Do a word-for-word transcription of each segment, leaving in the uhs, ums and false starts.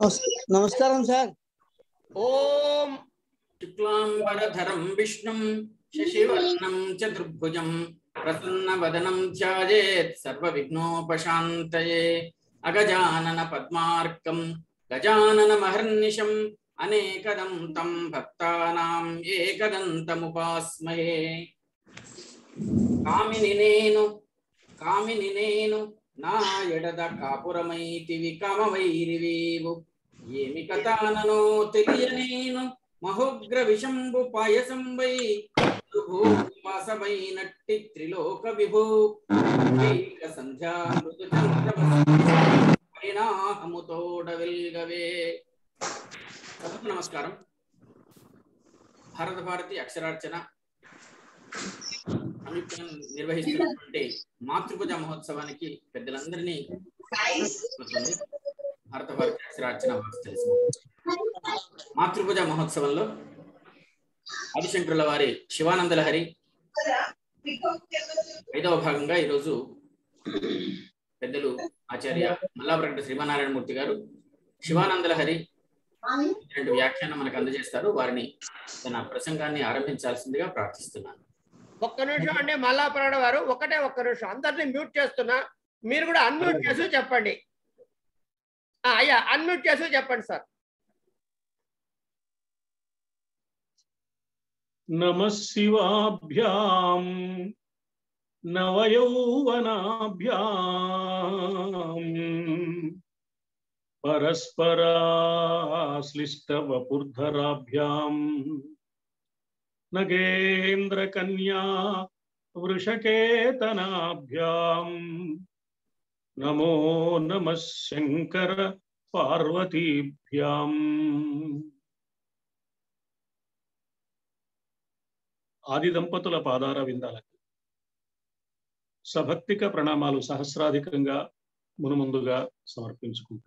నమస్కారం సార్. ఓం శుక్లాంబరధరం విష్ణుం శశివర్ణం చతుర్భుజం ప్రసన్నవదనం ధ్యాయేత్ సర్వవిఘ్నోపశాంతయే. అగజానన పద్మార్కం గజానన మహర్నిశం అనేకదంతం భక్తానాం ఏకదంతముపాస్మహే. కామిని నేను కామిని నేను నా ఎడద కాపురమైతివి కామవైరివీవు. ఏమి కథాననో తెలియనేను మహోగ్ర విషంబు పాయసంబై వాసమైనట్టి త్రిలోక విభూ సంధ్యా మృదు పరిణామముతోడ వెల్గవే. నమస్కారం. భారత భారతి అక్షరార్చన నిర్వహిస్తున్నటువంటి మాతృపూజ మహోత్సవానికి పెద్దలందరినీ భారత భారతి అక్షరార్చన తెలుసు. మాతృపూజ మహోత్సవంలో ఆదిశంకరుల వారి శివానందలహరి ఐదవ భాగంగా ఈరోజు పెద్దలు ఆచార్య మల్లాప్రగడ శ్రీమన్నారాయణమూర్తి గారు శివానందలహరి రెండు వ్యాఖ్యానం మనకు అందజేస్తారు. వారిని తన ప్రసంగాన్ని ఆరంభించాల్సిందిగా ప్రార్థిస్తున్నాను. ఒక్క నిమిషం అండి మల్లాప్రగడ వారు, ఒకటే ఒక్క నిమిషం. అందరినీ మ్యూట్ చేస్తున్నా, మీరు కూడా అన్మ్యూట్ చేసి చెప్పండి. అయ్యా అన్మ్యూట్ చేసి చెప్పండి సార్. నమః శివాభ్యాం నవయౌవనాభ్యాం పరస్పరాశ్లిష్టవపుర్ధరాభ్యాం నగేంద్రకన్యా వృషకేతనాభ్యాం నమో నమః శంకర పార్వతీభ్యాం. ఆది దంపతుల పాదార విందాలకు సభక్తిక ప్రణామాలు సహస్రాధికంగా మునుముందుగా సమర్పించుకుంటూ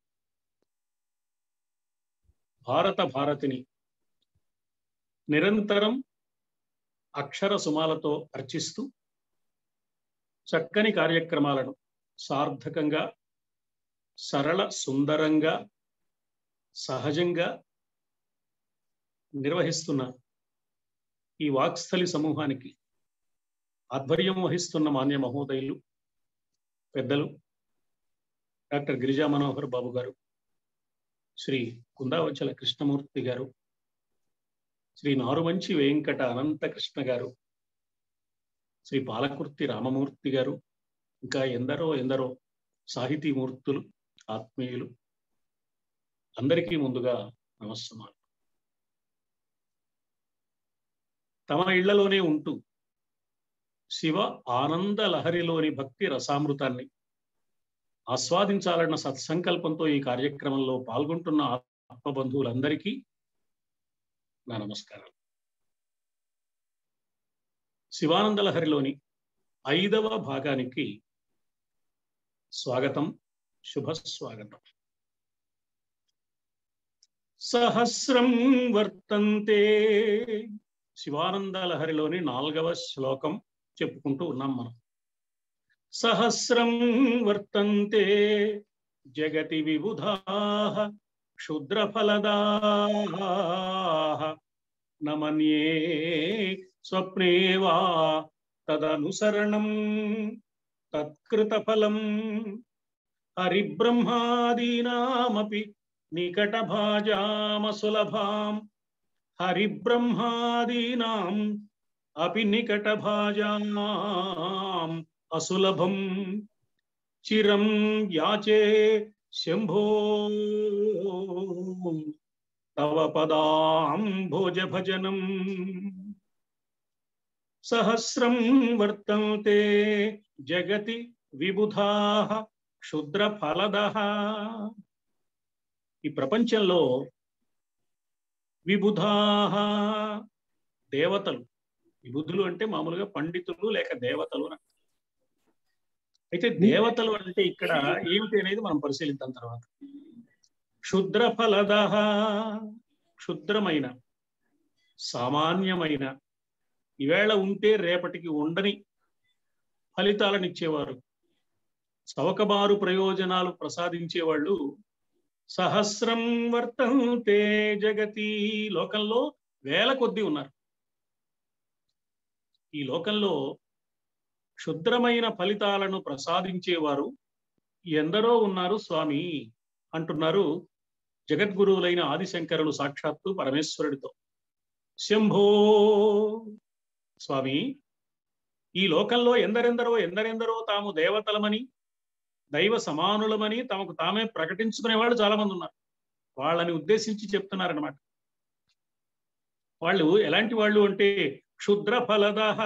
భారత భారతిని నిరంతరం అక్షర సుమాలతో అర్చిస్తూ చక్కని కార్యక్రమాలను సార్థకంగా సరళ సుందరంగా సహజంగా నిర్వహిస్తున్న ఈ వాక్స్థలి సమూహానికి ఆధ్వర్యం వహిస్తున్న మాన్య మహోదయులు పెద్దలు డాక్టర్ గిరిజా మనోహర్ బాబు గారు, శ్రీ కుందావచల కృష్ణమూర్తి గారు, శ్రీ నారుమంచి వెంకట అనంత కృష్ణ గారు, శ్రీ పాలకుర్తి రామమూర్తి గారు, ఇంకా ఎందరో ఎందరో సాహితీమూర్తులు, ఆత్మీయులు, అందరికీ ముందుగా నమస్కారం. తమ ఇళ్లలోనే ఉంటూ శివ ఆనంద లహరిలోని భక్తి రసామృతాన్ని ఆస్వాదించాలన్న సత్సంకల్పంతో ఈ కార్యక్రమంలో పాల్గొంటున్న ఆత్మబంధువులందరికీ నా నమస్కారాలు. శివానంద లహరిలోని ఐదవ భాగానికి స్వాగతం, శుభ స్వాగతం. సహస్రం వర్తంతే శివానంద లహరిలోని నాలుగవ శ్లోకం చెప్పుకుంటూ ఉన్నాం మనం. సహస్రం వర్తంతే జగతి విబుధాః క్షుద్రఫలదాః నమన్యే స్వప్నే వా తదనుసరణం తత్కృతఫలం హరిబ్రహ్మాదీనామపి నికటభాజామసులభాం హరిబ్రహ్మాదీనాం అపి నికటభాజాం అసులభం చిరం యాచే శంభో తవ పదాంభోజ భజనం. సహస్రం వర్తంతే జగతి విబుధాః క్షుద్రఫలదః. ఈ ప్రపంచంలో విబుధాః దేవతలు, విబుధులు అంటే మామూలుగా పండితులు లేక దేవతలు. అయితే దేవతలు అంటే ఇక్కడ ఏమిటి అనేది మనం పరిశీలిద్దాం తర్వాత. క్షుద్రఫలదః క్షుద్రమైన, సామాన్యమైన, ఈవేళ ఉంటే రేపటికి ఉండని ఫలితాలను ఇచ్చేవారు, చౌకబారు ప్రయోజనాలు ప్రసాదించేవాళ్ళు సహస్రం వర్తంతే జగతి. లోకంలో వేల కొద్దీ ఉన్నారు. ఈ లోకంలో క్షుద్రమైన ఫలితాలను ప్రసాదించేవారు ఎందరో ఉన్నారు స్వామి అంటున్నారు జగద్గురువులైన ఆదిశంకరులు సాక్షాత్తు పరమేశ్వరుడితో. శంభో స్వామి, ఈ లోకంలో ఎందరెందరో ఎందరెందరో తాము దేవతలమని దైవ సమానులమని తమకు తామే ప్రకటించుకునే వాళ్ళు చాలా మంది ఉన్నారు. వాళ్ళని ఉద్దేశించి చెప్తున్నారన్నమాట. వాళ్ళు ఎలాంటి వాళ్ళు అంటే క్షుద్ర ఫలదః,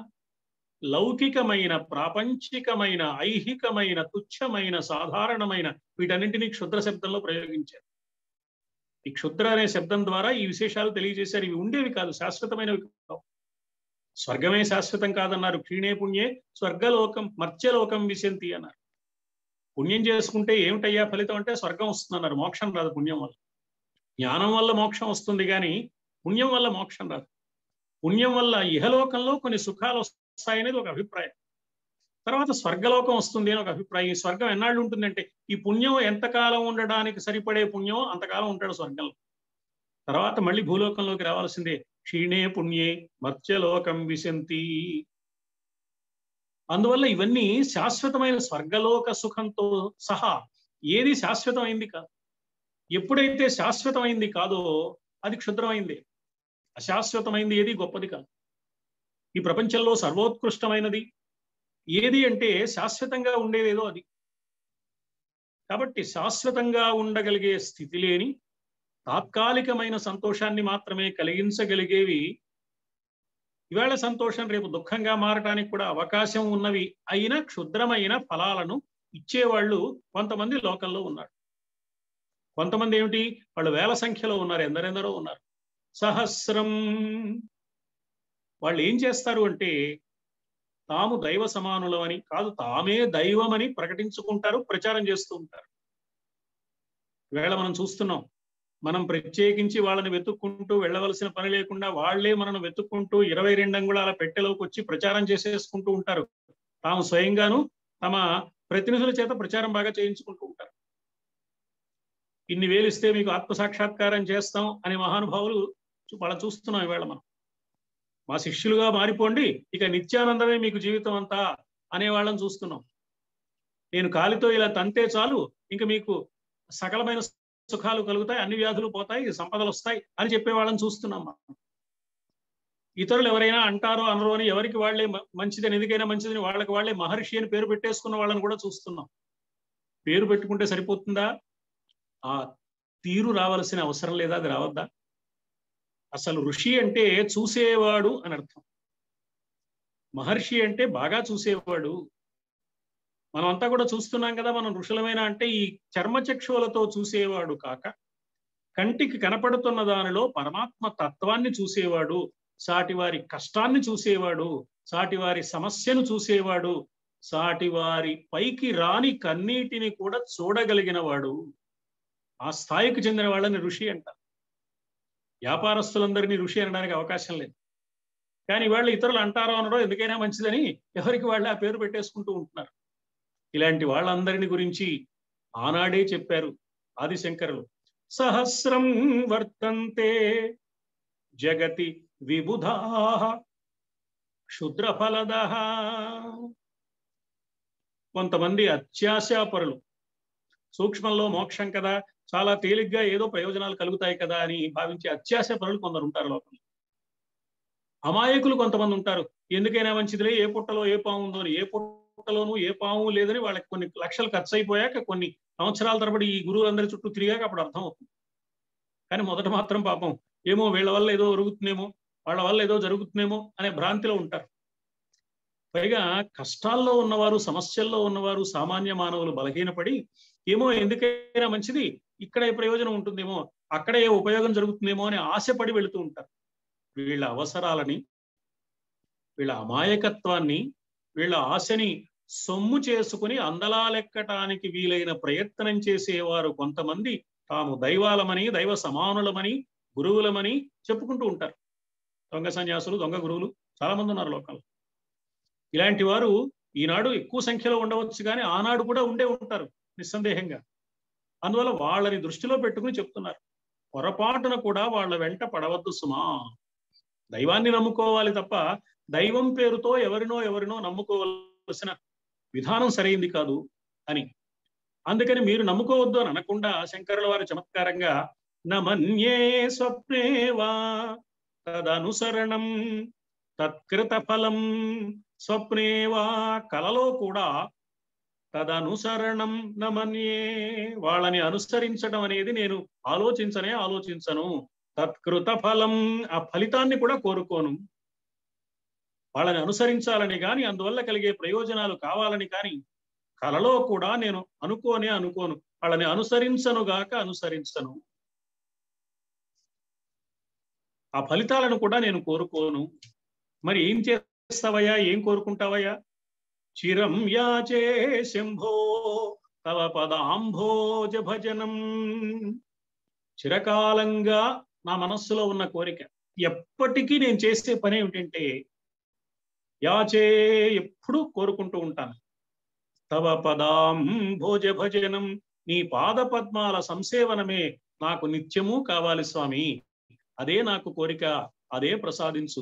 లౌకికమైన ప్రాపంచికమైన ఐహికమైన తుచ్చమైన సాధారణమైన వీటన్నింటినీ క్షుద్ర శబ్దంలో ప్రయోగించారు. ఈ క్షుద్ర అనే శబ్దం ద్వారా ఈ విశేషాలు తెలియజేశారు. ఇవి ఉండేవి కాదు, శాశ్వతమైనవి కావు. స్వర్గమే శాశ్వతం కాదన్నారు. క్షీణే పుణ్యే స్వర్గలోకం మర్త్యలోకం విశంతి అన్నారు. పుణ్యం చేసుకుంటే ఏమిటయ్యా ఫలితం అంటే స్వర్గం వస్తుందన్నారు. మోక్షం రాదు పుణ్యం వల్ల. జ్ఞానం వల్ల మోక్షం వస్తుంది కానీ పుణ్యం వల్ల మోక్షం రాదు. పుణ్యం వల్ల ఇహలోకంలో కొన్ని సుఖాలు వస్తాయనేది ఒక అభిప్రాయం. తర్వాత స్వర్గలోకం వస్తుంది అని ఒక అభిప్రాయం. ఈ స్వర్గం ఎన్నాళ్ళు ఉంటుందంటే ఈ పుణ్యం ఎంతకాలం ఉండడానికి సరిపడే పుణ్యం అంతకాలం ఉంటాడు స్వర్గంలో. తర్వాత మళ్ళీ భూలోకంలోకి రావాల్సిందే. క్షీణే పుణ్యే మర్త్యలోకం విశంతి. అందువల్ల ఇవన్నీ శాశ్వతమైన స్వర్గలోక సుఖంతో సహా ఏది శాశ్వతమైంది కాదు. ఎప్పుడైతే శాశ్వతమైంది కాదో అది క్షుద్రమైంది. అశాశ్వతమైంది ఏది గొప్పది కాదు. ఈ ప్రపంచంలో సర్వోత్కృష్టమైనది ఏది అంటే శాశ్వతంగా ఉండేదేదో అది. కాబట్టి శాశ్వతంగా ఉండగలిగే స్థితి లేని తాత్కాలికమైన సంతోషాన్ని మాత్రమే కలిగించగలిగేవి ఇవాళ సంతోషం రేపు దుఃఖంగా మారటానికి కూడా అవకాశం ఉన్నవి అయిన క్షుద్రమైన ఫలాలను ఇచ్చేవాళ్ళు కొంతమంది లోకంలో ఉన్నారు. కొంతమంది ఏమిటి, వాళ్ళు వేల సంఖ్యలో ఉన్నారు, ఎందరెందరో ఉన్నారు. సహస్రం. వాళ్ళు ఏం చేస్తారు అంటే తాము దైవ సమానులమని కాదు, తామే దైవమని ప్రకటించుకుంటారు, ప్రచారం చేస్తూ ఉంటారు. ఈవేళ మనం చూస్తున్నాం, మనం ప్రత్యేకించి వాళ్ళని వెతుక్కుంటూ వెళ్ళవలసిన పని లేకుండా వాళ్లే మనను వెతుక్కుంటూ ఇరవై రెండు అంగుళాల పెట్టెలోకి వచ్చి ప్రచారం చేసేసుకుంటూ ఉంటారు. తాము స్వయంగాను తమ ప్రతినిధుల చేత ప్రచారం బాగా చేయించుకుంటూ ఉంటారు. ఇన్ని వేలు ఇస్తే మీకు ఆత్మసాక్షాత్కారం చేస్తాం అనే మహానుభావులు వాళ్ళ చూస్తున్నాం. ఈవేళ మనం మా శిష్యులుగా మారిపోండి, ఇక నిత్యానందమే మీకు జీవితం అంతా అనే వాళ్ళని చూస్తున్నాం. నేను కాలితో ఇలా తంతే చాలు, ఇంకా మీకు సకలమైన సుఖాలు కలుగుతాయి, అన్ని వ్యాధులు పోతాయి, సంపదలు వస్తాయి అని చెప్పే వాళ్ళని చూస్తున్నాం. ఇతరులు ఎవరైనా అంటారో అనరో అని ఎవరికి వాళ్లే మంచిదని, ఎందుకైనా మంచిదని వాళ్ళకి వాళ్లే మహర్షి అని పేరు పెట్టేసుకున్న వాళ్ళని కూడా చూస్తున్నాం. పేరు పెట్టుకుంటే సరిపోతుందా? ఆ తీరు రావాల్సిన అవసరం లేదా? అది రావద్దా? అసలు ఋషి అంటే చూసేవాడు అని అర్థం. మహర్షి అంటే బాగా చూసేవాడు. మనం అంతా కూడా చూస్తున్నాం కదా, మనం ఋషులమైన అంటే ఈ చర్మచక్షువులతో చూసేవాడు కాక కంటికి కనపడుతున్న దానిలో పరమాత్మ తత్వాన్ని చూసేవాడు, సాటివారి కష్టాన్ని చూసేవాడు, సాటివారి సమస్యను చూసేవాడు, సాటివారి పైకి రాని కన్నీటిని కూడా చూడగలిగిన వాడు. ఆ స్థాయికి చెందిన వాళ్ళని ఋషి అంటారు. వ్యాపారస్తులందరినీ ఋషి అనడానికి అవకాశం లేదు. కానీ వాళ్ళు ఇతరులు అంటారో అనడో ఎందుకైనా మంచిదని ఎవరికి వాళ్ళు ఆ పేరు పెట్టేసుకుంటూ ఉంటున్నారు. ఇలాంటి వాళ్ళందరిని గురించి ఆనాడే చెప్పారు ఆదిశంకరులు. సహస్రం వర్తంతే జగతి విబుధా క్షుద్రఫలదః. కొంతమంది అత్యాశాపరులు, సూక్ష్మంలో మోక్షం కదా, చాలా తేలిగ్గా ఏదో ప్రయోజనాలు కలుగుతాయి కదా అని భావించే అత్యాశాపరులు కొందరు ఉంటారు లోకంలో. అమాయకులు కొంతమంది ఉంటారు. ఎందుకైనా మంచిదిలే, ఏ పుట్టలో ఏ పాము ఉందో అని. ఏ పుట్టలోనూ ఏ పాము లేదని వాళ్ళకి కొన్ని లక్షలు ఖర్చు అయిపోయాక కొన్ని సంవత్సరాల తరబడి ఈ గురువులందరి చుట్టూ తిరిగాక అప్పుడు అర్థం అవుతుంది. కానీ మొదట మాత్రం పాపం ఏమో వీళ్ళ వల్ల ఏదో జరుగుతుందేమో, వాళ్ళ వల్ల ఏదో జరుగుతుందేమో అనే భ్రాంతిలో ఉంటారు. పైగా కష్టాల్లో ఉన్నవారు, సమస్యల్లో ఉన్నవారు, సామాన్య మానవులు బలహీనపడి ఏమో ఎందుకైనా మంచిది, ఇక్కడ ఏ ప్రయోజనం ఉంటుందేమో, అక్కడ ఏ ఉపయోగం జరుగుతుందేమో అని ఆశపడి వెళుతూ ఉంటారు. వీళ్ళ అవసరాలని, వీళ్ళ అమాయకత్వాన్ని, వీళ్ళ ఆశని సొమ్ము చేసుకుని అందలాలెక్కటానికి వీలైన ప్రయత్నం చేసేవారు కొంతమంది తాము దైవాలమని, దైవ సమానులమని, గురువులమని చెప్పుకుంటూ ఉంటారు. దొంగ సన్యాసులు, దొంగ గురువులు చాలా మంది ఉన్నారు లోకంలో. ఇలాంటి వారు ఈనాడు ఎక్కువ సంఖ్యలో ఉండవచ్చు కానీ ఆనాడు కూడా ఉండే ఉంటారు నిస్సందేహంగా. అందువల్ల వాళ్ళని దృష్టిలో పెట్టుకుని చెప్తున్నారు, పొరపాటున కూడా వాళ్ళ వెంట పడవద్దు సుమా. దైవాన్ని నమ్ముకోవాలి తప్ప దైవం పేరుతో ఎవరినో ఎవరినో నమ్ముకోవలసిన విధానం సరైంది కాదు అని. అందుకని మీరు నమ్ముకోవద్దు అని అనకుండా శంకరుల వారు చమత్కారంగా నమన్యే స్వప్నేవా తదనుసరణం తత్కృత ఫలం. స్వప్నేవా కలలో కూడా తదనుసరణం నమన్యే వాళ్ళని అనుసరించడం అనేది నేను ఆలోచించనే ఆలోచించను. తత్కృత ఫలం ఆ ఫలితాన్ని కూడా కోరుకోను. వాళ్ళని అనుసరించాలని కానీ అందువల్ల కలిగే ప్రయోజనాలు కావాలని కానీ కలలో కూడా నేను అనుకోనే అనుకోను. వాళ్ళని అనుసరించనుగాక అనుసరించను. ఆ ఫలితాలను కూడా నేను కోరుకోను. మరి ఏం చేస్తావయ్యా, ఏం కోరుకుంటావయ్యా? చిరం యాచే శంభో తవ పదాంభోజ భజనం. చిరకాలంగా నా మనస్సులో ఉన్న కోరిక, ఎప్పటికీ నేను చేసే పని ఏమిటంటే యాచే ఎప్పుడు కోరుకుంటూ ఉంటాను. తవ పదాంభోజ భజనం, నీ పాద పద్మాల సంసేవనమే నాకు నిత్యము కావాలి స్వామి. అదే నాకు కోరిక, అదే ప్రసాదించు.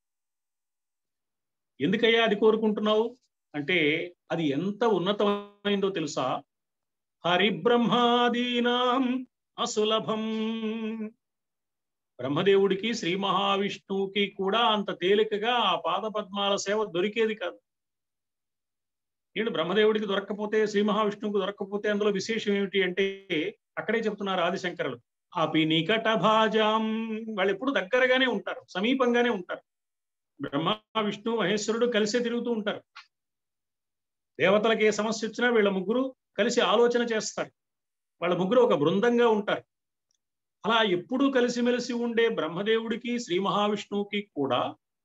ఎందుకయ్యా అది కోరుకుంటున్నావు అంటే అది ఎంత ఉన్నతమైందో తెలుసా? హరిబ్రహ్మాదీనాం అసులభం. బ్రహ్మదేవుడికి శ్రీ మహావిష్ణువుకి కూడా అంత తేలికగా ఆ పాద పద్మాల సేవ దొరికేది కాదు. ఏంటి బ్రహ్మదేవుడికి దొరక్కపోతే శ్రీ మహావిష్ణువుకి దొరక్కపోతే అందులో విశేషం ఏమిటి అంటే అక్కడే చెప్తున్నారు ఆదిశంకరులు. అపి నికట భాజాం, వాళ్ళు ఎప్పుడు దగ్గరగానే ఉంటారు, సమీపంగానే ఉంటారు. బ్రహ్మ విష్ణు మహేశ్వరుడు కలిసే తిరుగుతూ ఉంటారు. దేవతలకు ఏ సమస్య వచ్చినా వీళ్ళ ముగ్గురు కలిసి ఆలోచన చేస్తారు. వాళ్ళ ముగ్గురు ఒక బృందంగా ఉంటారు. అలా ఎప్పుడూ కలిసిమెలిసి ఉండే బ్రహ్మదేవుడికి శ్రీ మహావిష్ణువుకి కూడా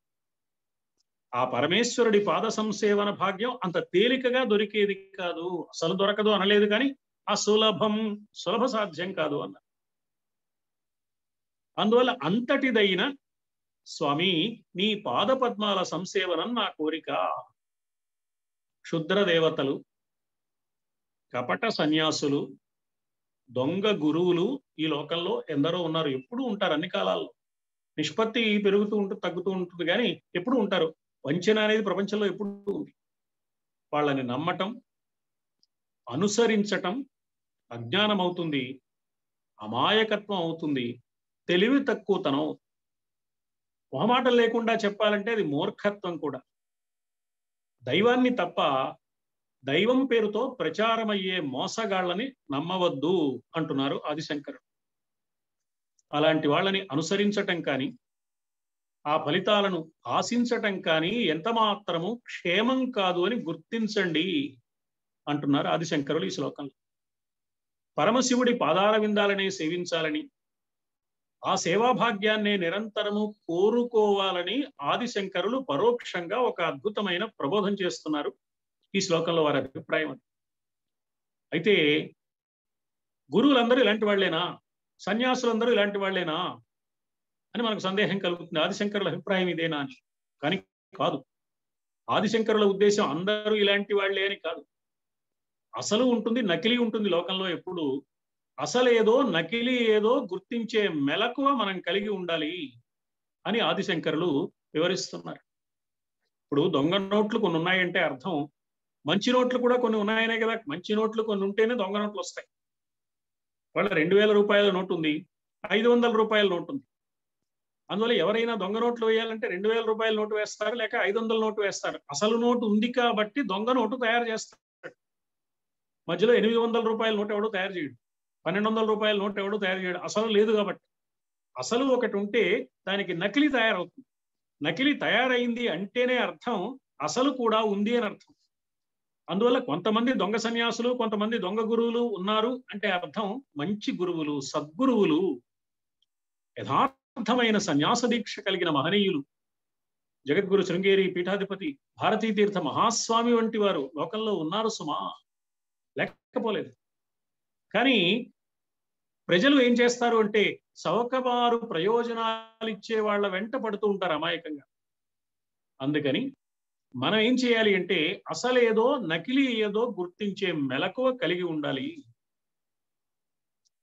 ఆ పరమేశ్వరుడి పాద సంసేవన భాగ్యం అంత తేలికగా దొరికేది కాదు. అసలు దొరకదు అనలేదు కానీ అసులభం, సులభ సాధ్యం కాదు అన్న. అందువల్ల అంతటిదైన స్వామి నీ పాద పద్మాల సంసేవనం నా కోరిక. క్షుద్ర దేవతలు, కపట సన్యాసులు, దొంగ గురువులు ఈ లోకంలో ఎందరో ఉన్నారు. ఎప్పుడూ ఉంటారు, అన్ని కాలాల్లో. నిష్పత్తి పెరుగుతూ ఉంటుంది, తగ్గుతూ ఉంటుంది, కానీ ఎప్పుడు ఉంటారు. వంచన అనేది ప్రపంచంలో ఎప్పుడు ఉంది. వాళ్ళని నమ్మటం, అనుసరించటం అజ్ఞానం అవుతుంది, అమాయకత్వం అవుతుంది, తెలివి తక్కువతనం. మొహమాటం లేకుండా చెప్పాలంటే అది మూర్ఖత్వం కూడా. దైవాన్ని తప్ప దైవం పేరుతో ప్రచారమయ్యే మోసగాళ్ళని నమ్మవద్దు అంటున్నారు ఆదిశంకరుడు. అలాంటి వాళ్ళని అనుసరించటం కానీ ఆ ఫలితాలను ఆశించటం కానీ ఎంత మాత్రము క్షేమం కాదు అని గుర్తించండి అంటున్నారు ఆదిశంకరులు ఈ శ్లోకంలో. పరమశివుడి పాదార విందాలనే సేవించాలని, ఆ సేవాభాగ్యాన్నే నిరంతరము కోరుకోవాలని ఆదిశంకరులు పరోక్షంగా ఒక అద్భుతమైన ప్రబోధం చేస్తున్నారు ఈ శ్లోకంలో. వారి అభిప్రాయం అది. అయితే గురువులందరూ ఇలాంటి వాళ్లేనా, సన్యాసులందరూ ఇలాంటి వాళ్లేనా అని మనకు సందేహం కలుగుతుంది. ఆదిశంకరుల అభిప్రాయం ఇదేనా అని. కానీ కాదు. ఆదిశంకరుల ఉద్దేశం అందరూ ఇలాంటి వాళ్లే అని కాదు. అసలు ఉంటుంది, నకిలీ ఉంటుంది లోకంలో. ఎప్పుడు అసలేదో నకిలీ ఏదో గుర్తించే మెలకువ మనం కలిగి ఉండాలి అని ఆదిశంకరులు వివరిస్తున్నారు. ఇప్పుడు దొంగ నోట్లు కొన్ని ఉన్నాయంటే అర్థం మంచి నోట్లు కూడా కొన్ని ఉన్నాయనే కదా. మంచి నోట్లు కొన్ని ఉంటేనే దొంగ నోట్లు వస్తాయి. వాళ్ళ రెండు వేల రూపాయల నోటు ఉంది, ఐదు వందల రూపాయల నోటు ఉంది. అందువల్ల ఎవరైనా దొంగ నోట్లు వేయాలంటే రెండు వేల రూపాయల నోటు వేస్తారు, లేక ఐదు వందల నోటు వేస్తారు. అసలు నోటు ఉంది కాబట్టి దొంగ నోటు తయారు చేస్తారు. మధ్యలో ఎనిమిది వందల రూపాయల నోటు ఎవడో తయారు చేయడు, పన్నెండు వందల రూపాయల నోటు ఎవడో తయారు చేయడు. అసలు లేదు కాబట్టి. అసలు ఒకటి ఉంటే దానికి నకిలీ తయారవుతుంది. నకిలీ తయారైంది అంటేనే అర్థం అసలు కూడా ఉంది అని అర్థం. అందువల్ల కొంతమంది దొంగ సన్యాసులు, కొంతమంది దొంగ గురువులు ఉన్నారు అంటే అర్థం మంచి గురువులు, సద్గురువులు, యథార్థమైన సన్యాస దీక్ష కలిగిన మహనీయులు, జగద్గురు శృంగేరి పీఠాధిపతి భారతీ తీర్థ మహాస్వామి వంటి వారు లోకంలో ఉన్నారు సుమా, లేకపోలేదు. కానీ ప్రజలు ఏం చేస్తారు అంటే సౌకబారు ప్రయోజనాలు ఇచ్చే వాళ్ళ వెంట పడుతూ ఉంటారు అమాయకంగా. అందుకని మనం ఏం చేయాలి అంటే అసలేదో నకిలీ ఏదో గుర్తించే మెలకువ కలిగి ఉండాలి.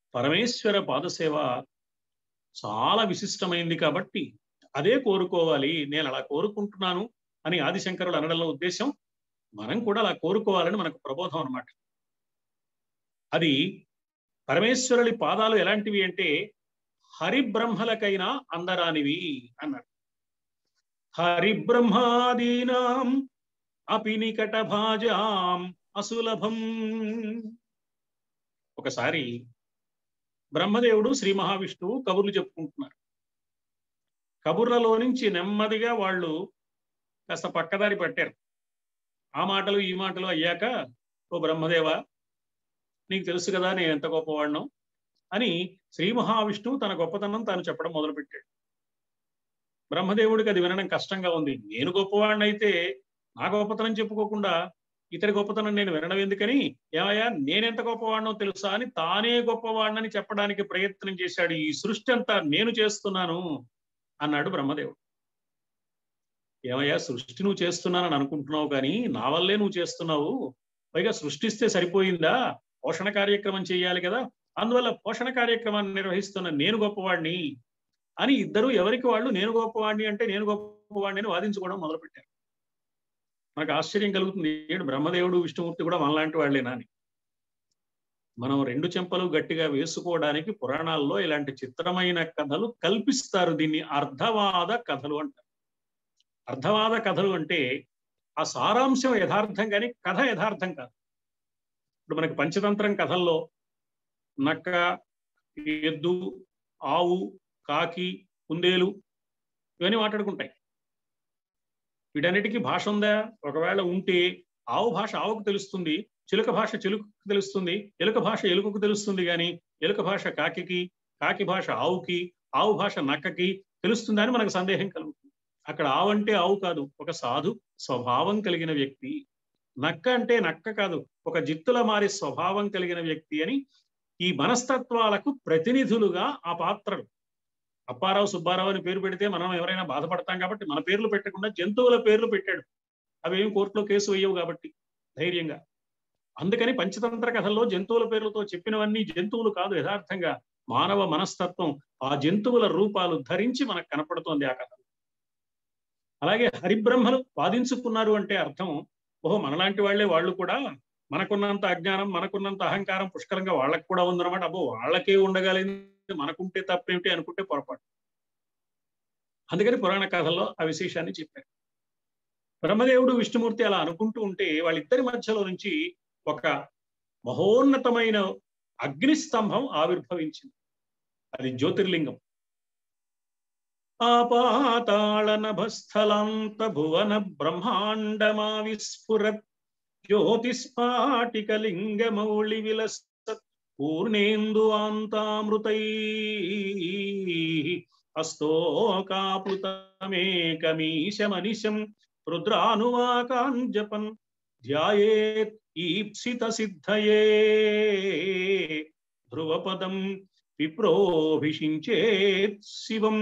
పరమేశ్వర పాదసేవ చాలా విశిష్టమైంది కాబట్టి అదే కోరుకోవాలి, నేను అలా కోరుకుంటున్నాను అని ఆదిశంకరులు అనడంలో ఉద్దేశం మనం కూడా అలా కోరుకోవాలని మనకు ప్రబోధం అన్నమాట. అది పరమేశ్వరుడి పాదాలు ఎలాంటివి అంటే హరిబ్రహ్మలకైనా అందరానివి అన్నాడు. హరిబ్రహ్మాదీనాం అపి నికట భాజాం అసులభం. ఒకసారి బ్రహ్మదేవుడు శ్రీ మహావిష్ణువు కబుర్లు చెప్పుకుంటున్నారు. కబుర్లలో నుంచి నెమ్మదిగా వాళ్ళు కాస్త పక్కదారి పట్టారు. ఆ మాటలు ఈ మాటలు అయ్యాక, ఓ బ్రహ్మదేవ, నీకు తెలుసు కదా నేను ఎంత గొప్పవాడినో అని శ్రీ మహావిష్ణువు తన గొప్పతనం తాను చెప్పడం మొదలుపెట్టాడు. బ్రహ్మదేవుడికి అది వినడం కష్టంగా ఉంది. నేను గొప్పవాడినైతే నా గొప్పతనం చెప్పుకోకుండా ఇతరి గొప్పతనం నేను వినడం ఎందుకని, ఏమయ్యా నేనెంత గొప్పవాడినో తెలుసా అని తానే గొప్పవాడినని చెప్పడానికి ప్రయత్నం చేశాడు. ఈ సృష్టి అంతా నేను చేస్తున్నాను అన్నాడు బ్రహ్మదేవుడు. ఏమయ్యా సృష్టి నువ్వు చేస్తున్నానని అనుకుంటున్నావు కానీ నా వల్లే నువ్వు చేస్తున్నావు, పైగా సృష్టిస్తే సరిపోయిందా, పోషణ కార్యక్రమం చేయాలి కదా, అందువల్ల పోషణ కార్యక్రమాన్ని నిర్వహిస్తున్న నేను గొప్పవాడిని అని ఇద్దరు ఎవరికి వాళ్ళు నేను గొప్పవాడిని అంటే నేను గొప్పవాడిని అని వాదించుకోవడం మొదలుపెట్టారు. నాకు ఆశ్చర్యం కలుగుతుంది, ఏడు బ్రహ్మదేవుడు విష్ణుమూర్తి కూడా మనలాంటి వాళ్ళేనా అని. మనం రెండు చెంపలు గట్టిగా వేసుకోవడానికి పురాణాల్లో ఇలాంటి చిత్రమైన కథలు కల్పిస్తారు. దీన్ని అర్ధవాద కథలు అంటారు. అర్ధవాద కథలు అంటే ఆ సారాంశం యథార్థం కానీ కథ యథార్థం కాదు. ఇప్పుడు మనకి పంచతంత్రం కథల్లో నక్క, ఎద్దు, ఆవు, కాకి, కుందేలు ఇవన్నీ మాట్లాడుకుంటాయి. వీటన్నిటికీ భాష ఉందా? ఒకవేళ ఉంటే ఆవు భాష ఆవుకు తెలుస్తుంది, చిలుక భాష చిలుకకు తెలుస్తుంది, ఎలుక భాష ఎలుకకు తెలుస్తుంది. కానీ ఎలుక భాష కాకికి, కాకి భాష ఆవుకి, ఆవు భాష నక్కకి తెలుస్తుందా అని మనకు సందేహం కలుగుతుంది. అక్కడ ఆవు అంటే ఆవు కాదు, ఒక సాధు స్వభావం కలిగిన వ్యక్తి. నక్క అంటే నక్క కాదు, ఒక జిత్తుల మారి స్వభావం కలిగిన వ్యక్తి అని ఈ మనస్తత్వాలకు ప్రతినిధులుగా ఆ పాత్రలు. అప్పారావు, సుబ్బారావు అని పేరు పెడితే మనం ఎవరైనా బాధపడతాం కాబట్టి మన పేర్లు పెట్టకుండా జంతువుల పేర్లు పెట్టాడు. అవేమి కోర్టులో కేసు వేయవు కాబట్టి ధైర్యంగా. అందుకని పంచతంత్ర కథల్లో జంతువుల పేర్లతో చెప్పినవన్నీ జంతువులు కాదు, యథార్థంగా మానవ మనస్తత్వం ఆ జంతువుల రూపాలు ధరించి మనకు కనపడుతోంది ఆ కథ. అలాగే హరిబ్రహ్మలు వాదించుకున్నారు అంటే అర్థం, ఓహో మనలాంటి వాళ్లే వాళ్ళు కూడా, మనకున్నంత అజ్ఞానం మనకున్నంత అహంకారం పుష్కలంగా వాళ్ళకు కూడా ఉందన్నమాట. అబ్బో వాళ్ళకే ఉండగలిగింది మనకుంటే తప్పేమిటి అనుకుంటే పొరపాటు. అందుకని పురాణ కథల్లో ఆ విశేషాన్ని చెప్పారు. బ్రహ్మదేవుడు విష్ణుమూర్తి అలా అనుకుంటూ ఉంటే వాళ్ళిద్దరి మధ్యలో నుంచి ఒక మహోన్నతమైన అగ్నిస్తంభం ఆవిర్భవించింది. అది జ్యోతిర్లింగం. ఆపాతాళ నభస్థలాంత భువన బ్రహ్మాండమా విస్ఫురత్ జ్యోతిస్ఫాటికలింగమౌళి విలసత్ పూర్ణేందు ఆంతామృతై హస్తోకాప్లుతమేకమీశమనిశం రుద్రానువాకాంజపన్ ధ్యాయేత్ ఈప్సిత సిద్ధయే ధ్రువపదం విప్రోభిషించేత్ శివం.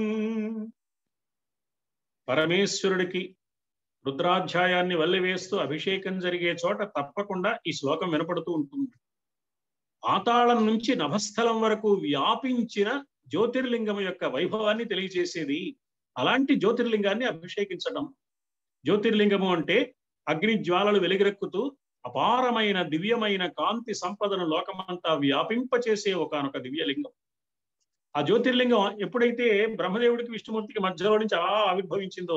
పరమేశ్వరుడికి రుద్రాధ్యాయాన్ని వల్లివేస్తూ అభిషేకం జరిగే చోట తప్పకుండా ఈ శ్లోకం వినపడుతూ ఉంటుంది. పాతాళం నుంచి నభస్థలం వరకు వ్యాపించిన జ్యోతిర్లింగం యొక్క వైభవాన్ని తెలియజేసేది. అలాంటి జ్యోతిర్లింగాన్ని అభిషేకించడం. జ్యోతిర్లింగము అంటే అగ్ని జ్వాలలు వెలుగురెక్కుతూ అపారమైన దివ్యమైన కాంతి సంపదను లోకమంతా వ్యాపింపచేసే ఒకనొక దివ్యలింగం. ఆ జ్యోతిర్లింగం ఎప్పుడైతే బ్రహ్మదేవుడికి విష్ణుమూర్తికి మధ్యలో నుంచి అలా ఆవిర్భవించిందో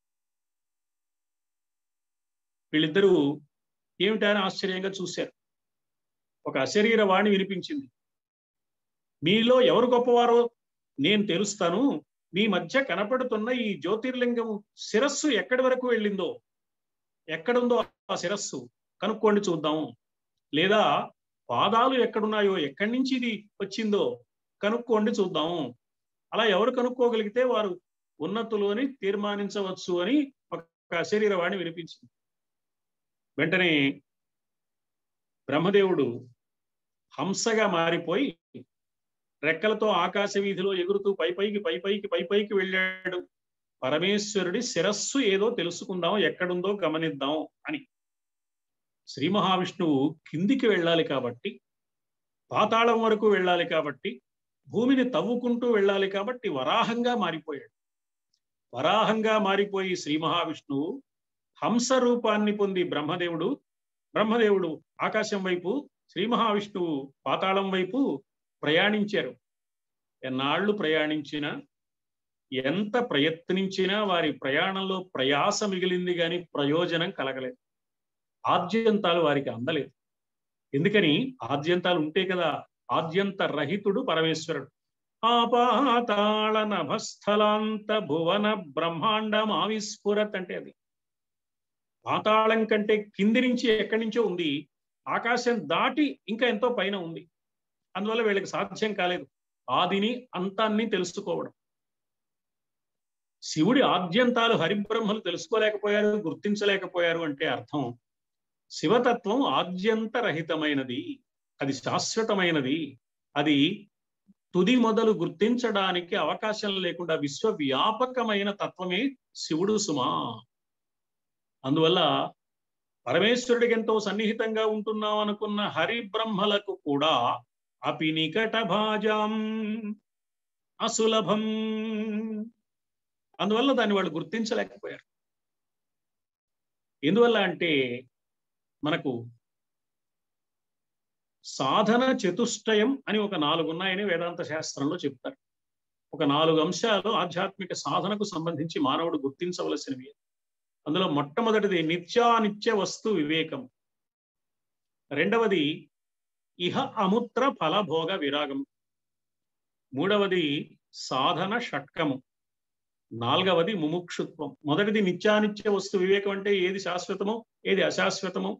వీళ్ళిద్దరూ ఏమిటని ఆశ్చర్యంగా చూశారు. ఒక అశరీర వాణి వినిపించింది. మీలో ఎవరు గొప్పవారో నేను తెలుస్తాను. మీ మధ్య కనపడుతున్న ఈ జ్యోతిర్లింగం శిరస్సు ఎక్కడి వరకు వెళ్ళిందో, ఎక్కడుందో ఆ శిరస్సు కనుక్కోండి చూద్దాం. లేదా పాదాలు ఎక్కడున్నాయో, ఎక్కడి నుంచి ఇది వచ్చిందో కనుక్కోండి చూద్దాం. అలా ఎవరు కనుక్కోగలిగితే వారు ఉన్నతులు అని తీర్మానించవచ్చు అని ఒక అశరీర వాణి వినిపించింది. వెంటనే బ్రహ్మదేవుడు హంసగా మారిపోయి రెక్కలతో ఆకాశ వీధిలో ఎగురుతూ పై పైకి పై పైకి పై పైకి వెళ్ళాడు. పరమేశ్వరుడి శిరస్సు ఏదో తెలుసుకుందాం, ఎక్కడుందో గమనిద్దాం అని. శ్రీ మహావిష్ణువు కిందికి వెళ్ళాలి కాబట్టి పాతాళం వరకు వెళ్ళాలి కాబట్టి, భూమిని తవ్వుకుంటూ వెళ్ళాలి కాబట్టి వరాహంగా మారిపోయాడు. వరాహంగా మారిపోయి శ్రీ మహావిష్ణువు హంస రూపాన్ని పొంది బ్రహ్మదేవుడు బ్రహ్మదేవుడు ఆకాశం వైపు, శ్రీ మహావిష్ణువు పాతాళం వైపు ప్రయాణించారు. ఎన్నాళ్ళు ప్రయాణించినా, ఎంత ప్రయత్నించినా వారి ప్రయాణంలో ప్రయాస మిగిలింది కానీ ప్రయోజనం కలగలేదు. ఆద్యంతాలు వారికి అందలేదు. ఎందుకని? ఆద్యంతాలు ఉంటే కదా. ఆద్యంత రహితుడు పరమేశ్వరుడు. ఆపాతాళ నభస్థలాంత భువన బ్రహ్మాండం ఆవిస్ఫురత్ అంటే అది పాతాళం కంటే కింది నుంచి ఎక్కడి నుంచో ఉంది, ఆకాశం దాటి ఇంకా ఎంతో పైన ఉంది. అందువల్ల వీళ్ళకి సాధ్యం కాలేదు ఆదిని అంతాన్ని తెలుసుకోవడం. శివుడి ఆద్యంతాలు హరిబ్రహ్మలు తెలుసుకోలేకపోయారు, గుర్తించలేకపోయారు అంటే అర్థం శివతత్వం ఆద్యంత రహితమైనది, అది శాశ్వతమైనది, అది తుది మొదలు గుర్తించడానికి అవకాశం లేకుండా విశ్వవ్యాపకమైన తత్వమే శివుడు సుమా. అందువల్ల పరమేశ్వరుడికి ఎంతో సన్నిహితంగా ఉంటున్నాం అనుకున్న హరిబ్రహ్మలకు కూడా అపి నికట భాజాం అసులభం, అందువల్ల దాన్ని వాళ్ళు గుర్తించలేకపోయారు. ఎందువల్ల అంటే మనకు సాధన చతుష్టయం అని ఒక నాలుగు ఉన్నాయని వేదాంత శాస్త్రంలో చెప్తారు. ఒక నాలుగు అంశాలు ఆధ్యాత్మిక సాధనకు సంబంధించి మానవుడు గుర్తించవలసినవి. అందులో మొట్టమొదటిది నిత్యానిత్య వస్తు వివేకం, రెండవది ఇహ అముత్ర ఫలభోగ విరాగం, మూడవది సాధన షట్కము, నాలుగవది ముముక్షుత్వం. మొదటిది నిత్యానిత్య వస్తు వివేకం అంటే ఏది శాశ్వతమో ఏది అశాశ్వతమో,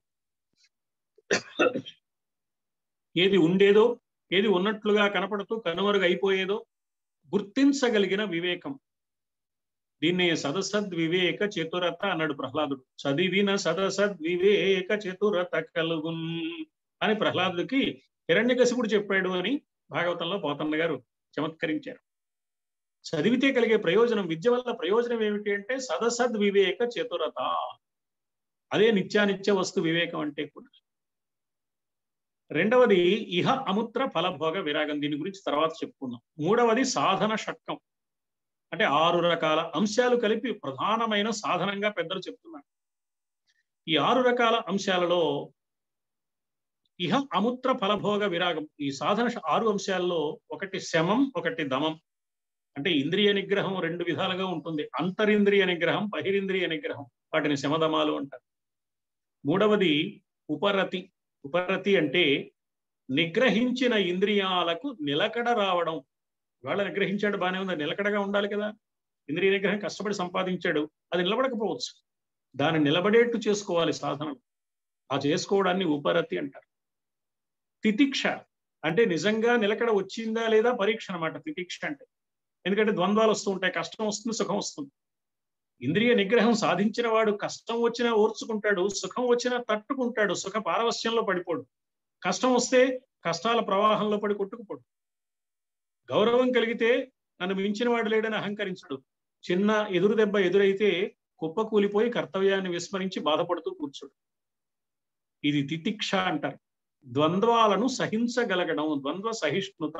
ఏది ఉండేదో ఏది ఉన్నట్లుగా కనపడుతూ కనుమరుగు అయిపోయేదో గుర్తించగలిగిన వివేకం. దీన్నే సదసద్వివేక చతురత అన్నాడు ప్రహ్లాదుడు. చదివిన సదసద్వివేక చతురత కలుగున్ అని ప్రహ్లాదుడికి హిరణ్యకశిపుడు చెప్పాడు అని భాగవతంలో పోతన్న గారు చమత్కరించారు. చదివితే కలిగే ప్రయోజనం, విద్య వల్ల ప్రయోజనం ఏమిటి అంటే సదసద్వివేక చతురత. అదే నిత్యానిత్య వస్తు వివేకం అంటే కూడా. రెండవది ఇహ అముత్ర ఫలభోగ విరాగం, దీని గురించి తర్వాత చెప్పుకుందాం. మూడవది సాధన షట్కం, అంటే ఆరు రకాల అంశాలు కలిపి ప్రధానమైన సాధనంగా పెద్దలు చెప్తున్నారు. ఈ ఆరు రకాల అంశాలలో ఇహ అముత్ర ఫలభోగ విరాగం, ఈ సాధన ఆరు అంశాల్లో ఒకటి శమం, ఒకటి దమం. అంటే ఇంద్రియ నిగ్రహం రెండు విధాలుగా ఉంటుంది. అంతరింద్రియ నిగ్రహం, బహిరింద్రియ నిగ్రహం, వాటిని శమదమాలు అంటారు. మూడవది ఉపరతి. ఉపరతి అంటే నిగ్రహించిన ఇంద్రియాలకు నిలకడ రావడం. ఇవాళ నిగ్రహించాడు బాగానే ఉంది, నిలకడగా ఉండాలి కదా. ఇంద్రియ నిగ్రహం కష్టపడి సంపాదించాడు, అది నిలబడకపోవచ్చు, దాన్ని నిలబడేట్టు చేసుకోవాలి సాధన. ఆ చేసుకోవడాన్ని ఉపరతి అంటారు. తితిక్ష అంటే నిజంగా నిలకడ వచ్చిందా లేదా పరీక్ష అన్నమాట తితిక్ష అంటే. ఎందుకంటే ద్వంద్వాలు వస్తూ ఉంటాయి, కష్టం వస్తుంది, సుఖం వస్తుంది. ఇంద్రియ నిగ్రహం సాధించిన వాడు కష్టం వచ్చినా ఓర్చుకుంటాడు, సుఖం వచ్చినా తట్టుకుంటాడు, సుఖ పారవస్యంలో పడిపోడు. కష్టం వస్తే కష్టాల ప్రవాహంలో పడి కొట్టుకుపోడు. గౌరవం కలిగితే నన్ను మించిన వాడు లేడని అహంకరించడు. చిన్న ఎదురు దెబ్బ ఎదురైతే కుప్ప కూలిపోయి కర్తవ్యాన్ని విస్మరించి బాధపడుతూ కూర్చోడు. ఇది తితిక్ష అంటారు. ద్వంద్వాలను సహించగలగడం, ద్వంద్వ సహిష్ణుత.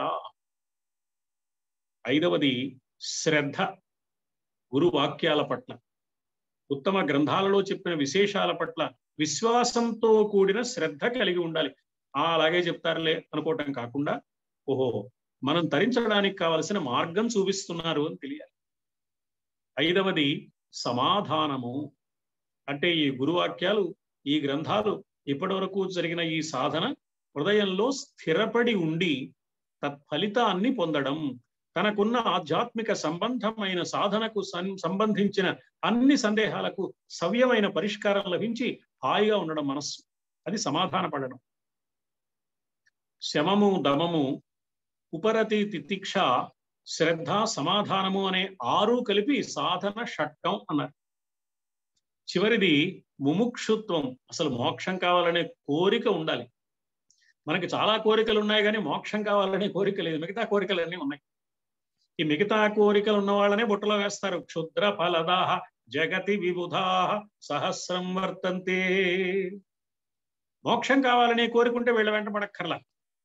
ఐదవది శ్రద్ధ, గురు వాక్యాల పట్ల, ఉత్తమ గ్రంథాలలో చెప్పిన విశేషాల పట్ల విశ్వాసంతో కూడిన శ్రద్ధ కలిగి ఉండాలి. ఆ అలాగే చెప్తారులే అనుకోవటం కాకుండా, ఓహో మనం తరించడానికి కావలసిన మార్గం చూపిస్తున్నారు అని తెలియాలి. ఐదవది సమాధానము, అంటే ఈ గురువాక్యాలు, ఈ గ్రంథాలు, ఇప్పటి వరకు జరిగిన ఈ సాధన హృదయంలో స్థిరపడి ఉండి తత్ఫలితాన్ని పొందడం. తనకున్న ఆధ్యాత్మిక సంబంధమైన సాధనకు సంబంధించిన అన్ని సందేహాలకు సవ్యమైన పరిష్కారం లభించి హాయిగా ఉండడం మనస్సు, అది సమాధాన పడడం. శమము, దమము, ఉపరతి, తితిక్ష, శ్రద్ధ, సమాధానము అనే ఆరు కలిపి సాధన షట్కం అన్నారు. చివరిది ముముక్షుత్వం. అసలు మోక్షం కావాలనే కోరిక ఉండాలి. మనకి చాలా కోరికలు ఉన్నాయి కానీ మోక్షం కావాలనే కోరిక లేదు. మిగతా కోరికలన్నీ ఉన్నాయి. ఈ మిగతా కోరికలు ఉన్న వాళ్ళనే బుట్టలో వేస్తారు. క్షుద్ర ఫలదాహ జగతి విబుధాహ సహస్రం వర్తంతే. మోక్షం కావాలనే కోరికుంటే వీళ్ళ వెంట పడక్కర్లా,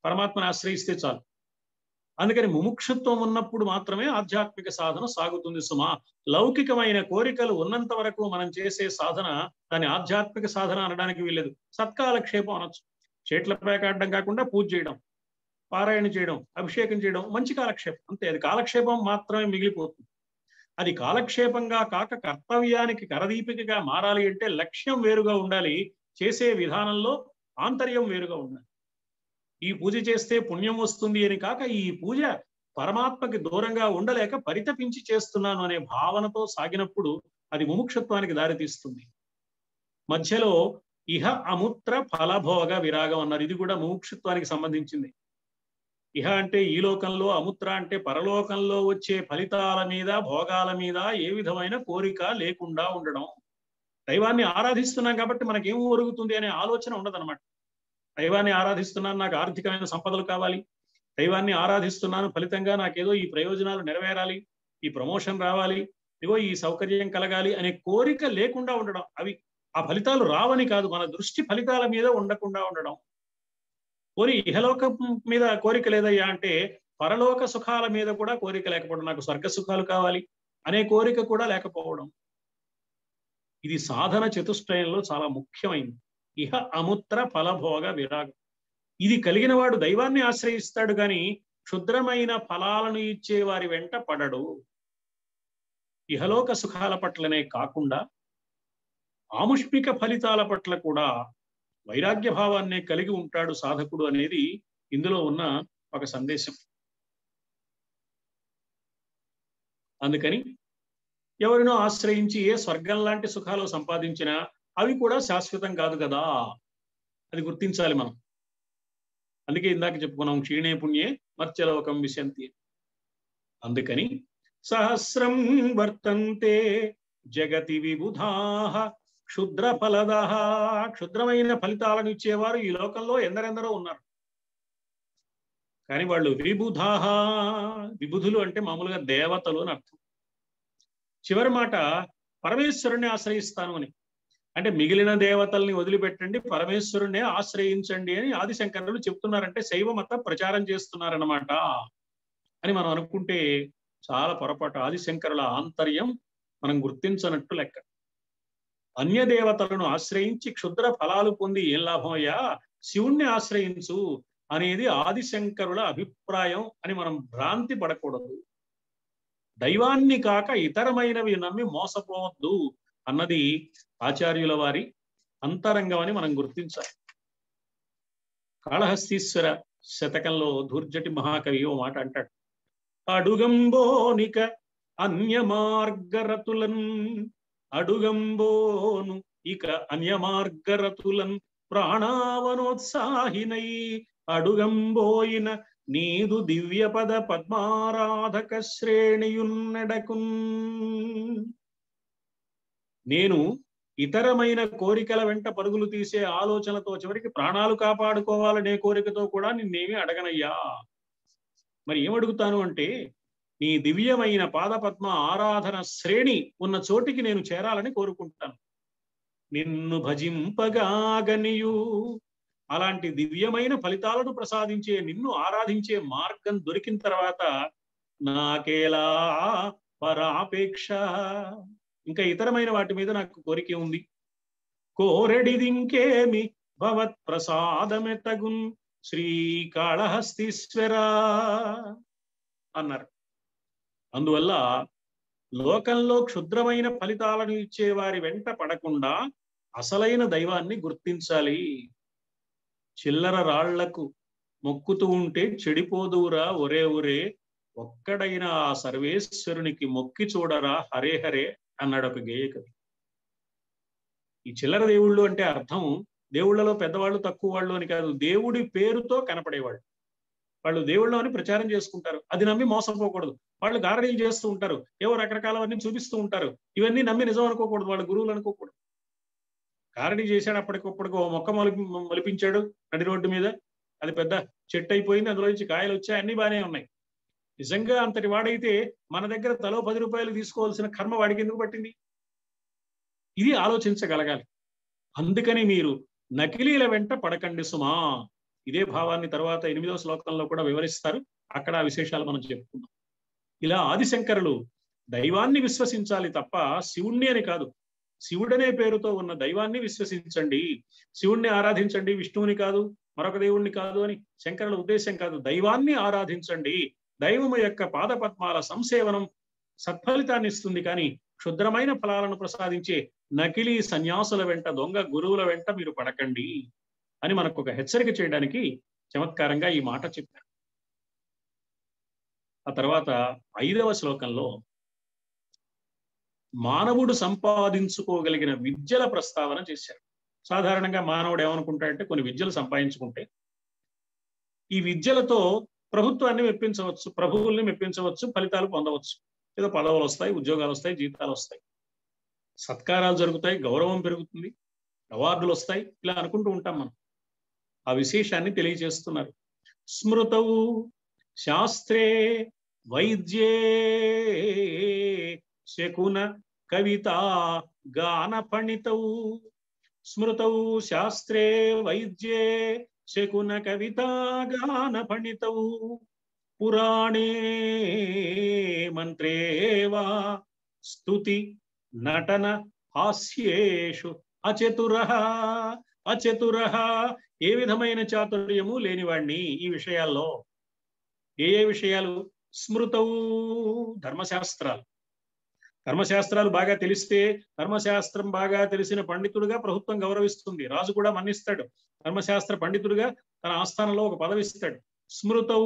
పరమాత్మని ఆశ్రయిస్తే చాలు. అందుకని ముముక్షత్వం ఉన్నప్పుడు మాత్రమే ఆధ్యాత్మిక సాధన సాగుతుంది సుమా. లౌకికమైన కోరికలు ఉన్నంత వరకు మనం చేసే సాధన దాని ఆధ్యాత్మిక సాధన అనడానికి వీల్లేదు. సత్కాలక్షేపం అనొచ్చు. చేట్ల పేకాడడం కాకుండా పూజ చేయడం, పారాయణ చేయడం, అభిషేకం చేయడం మంచి కాలక్షేపం, అంతే. అది కాలక్షేపం మాత్రమే మిగిలిపోతుంది. అది కాలక్షేపంగా కాక కర్తవ్యానికి కరదీపికగా మారాలి అంటే లక్ష్యం వేరుగా ఉండాలి, చేసే విధానంలో ఆంతర్యం వేరుగా ఉండాలి. ఈ పూజ చేస్తే పుణ్యం వస్తుంది అని కాక ఈ పూజ పరమాత్మకి దూరంగా ఉండలేక పరితపించి చేస్తున్నాను అనే భావనతో సాగినప్పుడు అది ముముక్షత్వానికి దారితీస్తుంది. మధ్యలో ఇహ అముత్ర ఫలభోగ విరాగం అన్నారు. ఇది కూడా ముముక్షత్వానికి సంబంధించింది. ఇహ అంటే ఈ లోకంలో, అముత్ర అంటే పరలోకంలో వచ్చే ఫలితాల మీద, భోగాల మీద ఏ విధమైన కోరిక లేకుండా ఉండడం. దైవాన్ని ఆరాధిస్తున్నాం కాబట్టి మనకేం ఒరుగుతుంది అనే ఆలోచన ఉండదన్నమాట. దైవాన్ని ఆరాధిస్తున్నాను, నాకు ఆర్థికమైన సంపదలు కావాలి, దైవాన్ని ఆరాధిస్తున్నాను ఫలితంగా నాకేదో ఈ ప్రయోజనాలు నెరవేరాలి, ఈ ప్రమోషన్ రావాలి, ఇగో ఈ సౌకర్యం కలగాలి అనే కోరిక లేకుండా ఉండడం. అవి ఆ ఫలితాలు రావని కాదు, మన దృష్టి ఫలితాల మీద ఉండకుండా ఉండడం. కోరి ఇహలోకం మీద కోరిక లేదయ్యా అంటే పరలోక సుఖాల మీద కూడా కోరిక లేకపోవడం, నాకు స్వర్గ సుఖాలు కావాలి అనే కోరిక కూడా లేకపోవడం. ఇది సాధన చతుష్టయంలో చాలా ముఖ్యమైనది. ఇహ అముత్ర ఫలభోగ విరాగం. ఇది కలిగిన వాడు దైవాన్ని ఆశ్రయిస్తాడు కానీ క్షుద్రమైన ఫలాలను ఇచ్చే వారి వెంట పడడు. ఇహలోక సుఖాల పట్లనే కాకుండా ఆముష్మిక ఫలితాల పట్ల కూడా వైరాగ్య భావాన్నే కలిగి ఉంటాడు సాధకుడు అనేది ఇందులో ఉన్న ఒక సందేశం. అందుకని ఎవరినో ఆశ్రయించి ఏ స్వర్గం లాంటి సుఖాలు సంపాదించినా అవి కూడా శాశ్వతం కాదు కదా, అది గుర్తించాలి మనం. అందుకే ఇందాక చెప్పుకున్నాం క్షీణే పుణ్యే మర్త్యలోకం విశంతి. అందుకని సహస్రం వర్తంతే జగతి విబుధాః క్షుద్ర ఫలదః. క్షుద్రమైన ఫలితాలను ఇచ్చేవారు ఈ లోకంలో ఎందరెందరో ఉన్నారు. కానీ వాళ్ళు విబుధాః, విబుధులు అంటే మామూలుగా దేవతలు అని అర్థం. చివరి మాట పరమేశ్వరుణ్ణి ఆశ్రయిస్తాను అని, అంటే మిగిలిన దేవతల్ని వదిలిపెట్టండి, పరమేశ్వరుణ్ణే ఆశ్రయించండి అని ఆదిశంకరులు చెప్తున్నారంటే శైవ మత ప్రచారం చేస్తున్నారన్నమాట అని మనం అనుకుంటే చాలా పొరపాటు. ఆదిశంకరుల ఆంతర్యం మనం గుర్తించనట్టు లెక్క. అన్య దేవతలను ఆశ్రయించి క్షుద్ర ఫలాలు పొంది ఏం లాభం అయ్యా, శివుణ్ణి ఆశ్రయించు అనేది ఆదిశంకరుల అభిప్రాయం అని మనం భ్రాంతి పడకూడదు. దైవాన్ని కాక ఇతరమైనవి నమ్మి మోసపోవద్దు అన్నది ఆచార్యుల వారి అంతరంగం అని మనం గుర్తించాలి. కాళహస్తీశ్వర శతకంలో ధూర్జటి మహాకవి ఓ మాట అంటాడు, అడుగంబోనిక అన్య మార్గరతులన్, అడుగంబోను ఇక అన్య మార్గరతులన్ ప్రాణావనోత్సాహినై అడుగంబోయిన నీదు దివ్య పద పద్మారాధక శ్రేణియున్నడకున్. నేను ఇతరమైన కోరికల వెంట పరుగులు తీసే ఆలోచనతో చివరికి ప్రాణాలు కాపాడుకోవాలనే కోరికతో కూడా నిన్నేమీ అడగనయ్యా. మరి ఏమడుగుతాను అంటే నీ దివ్యమైన పాదపద్మ ఆరాధన శ్రేణి ఉన్న చోటికి నేను చేరాలని కోరుకుంటాను. నిన్ను భజింపగాగనియు, అలాంటి దివ్యమైన ఫలితాలను ప్రసాదించే నిన్ను ఆరాధించే మార్గం దొరికిన తర్వాత నాకేలా పరాపేక్ష, ఇంకా ఇతరమైన వాటి మీద నాకు కోరిక ఉంది. కోరెడిదింకేమి భవత్ ప్రసాదమే తగున్ శ్రీకాళహస్తీశ్వర అన్నారు. అందువల్ల లోకంలో క్షుద్రమైన ఫలితాలను ఇచ్చే వారి వెంట పడకుండా అసలైన దైవాన్ని గుర్తించాలి. చిల్లర రాళ్లకు మొక్కుతూ ఉంటే చెడిపోదువురా ఒరే ఒరే, ఒక్కడైనా ఆ సర్వేశ్వరునికి మొక్కి చూడరా హరే హరే అన్నాడు ఒక గేయకవి. ఈ చిల్లర దేవుళ్ళు అంటే అర్థం దేవుళ్లలో పెద్దవాళ్ళు తక్కువ వాళ్ళు అని కాదు, దేవుడి పేరుతో కనపడేవాళ్ళు. వాళ్ళు దేవుళ్ళు అని ప్రచారం చేసుకుంటారు, అది నమ్మి మోసపోకూడదు. వాళ్ళు గారడీలు చేస్తూ ఉంటారు, ఏవో రకరకాలవన్నీ చూపిస్తూ ఉంటారు, ఇవన్నీ నమ్మి నిజం అనుకోకూడదు, వాళ్ళ గురువులు అనుకోకూడదు. గారడీ చేశాడు, అప్పటికప్పటికి ఓ మొక్క మొలిపి మొలిపించాడు నడి రోడ్డు మీద, అది పెద్ద చెట్టు అయిపోయింది, అందులో నుంచి కాయలు వచ్చాయి, అన్ని బాగానే ఉన్నాయి. నిజంగా అంతటి వాడైతే మన దగ్గర తలో పది రూపాయలు తీసుకోవాల్సిన కర్మ వాడికి ఎందుకు పట్టింది? ఇది ఆలోచించగలగాలి. అందుకని మీరు నకిలీల వెంట పడకండి సుమా. ఇదే భావాన్ని తర్వాత ఎనిమిదవ శ్లోకంలో కూడా వివరిస్తారు. అక్కడ ఆ విశేషాలు మనం చెప్పుకుందాం. ఇలా ఆదిశంకరులు దైవాన్ని విశ్వసించాలి తప్ప శివుణ్ణి అని కాదు. శివుడనే పేరుతో ఉన్న దైవాన్ని విశ్వసించండి, శివుణ్ణి ఆరాధించండి, విష్ణువుని కాదు, మరొక దేవుణ్ణి కాదు అని శంకరుల ఉద్దేశం కాదు. దైవాన్ని ఆరాధించండి. దైవము యొక్క పాదపద్మాల సంసేవనం సత్ఫలితాన్ని ఇస్తుంది, కానీ క్షుద్రమైన ఫలాలను ప్రసాదించే నకిలీ సన్యాసుల వెంట, దొంగ గురువుల వెంట మీరు పడకండి అని మనకు ఒక హెచ్చరిక చేయడానికి చమత్కారంగా ఈ మాట చెప్పారు. ఆ తర్వాత ఐదవ శ్లోకంలో మానవుడు సంపాదించుకోగలిగిన విద్యల ప్రస్తావన చేశారు. సాధారణంగా మానవుడు ఏమనుకుంటాడంటే కొన్ని విద్యలు సంపాదించుకుంటే ఈ విద్యలతో ప్రభుత్వాన్ని మెప్పించవచ్చు, ప్రభువుల్ని మెప్పించవచ్చు, ఫలితాలు పొందవచ్చు, ఏదో పదవులు వస్తాయి, ఉద్యోగాలు వస్తాయి, జీతాలు వస్తాయి, సత్కారాలు జరుగుతాయి, గౌరవం పెరుగుతుంది, అవార్డులు వస్తాయి, ఇలా అనుకుంటూ ఉంటాం మనం. ఆ విశేషాన్ని తెలియజేస్తున్నారు. స్మృతౌ శాస్త్రే వైద్యే శకున కవిత గాన పండితౌ. స్మృతౌ శాస్త్రే వైద్యే శకున కవిత గాన పండితౌ. పురాణే మంత్రే వా స్తుతి నటన హాస్యేషు అచతురః. అచతురః ఏ విధమైన చాతుర్యము లేనివాణ్ణి ఈ విషయాల్లో. ఏ ఏ విషయాలు? స్మృతౌ ధర్మశాస్త్రాలు. ధర్మశాస్త్రాలు బాగా తెలిస్తే, ధర్మశాస్త్రం బాగా తెలిసిన పండితుడుగా ప్రభుత్వం గౌరవిస్తుంది, రాజు కూడా మన్నిస్తాడు, ధర్మశాస్త్ర పండితుడుగా తన ఆస్థానంలో ఒక పదవి ఇస్తాడు. స్మృతౌ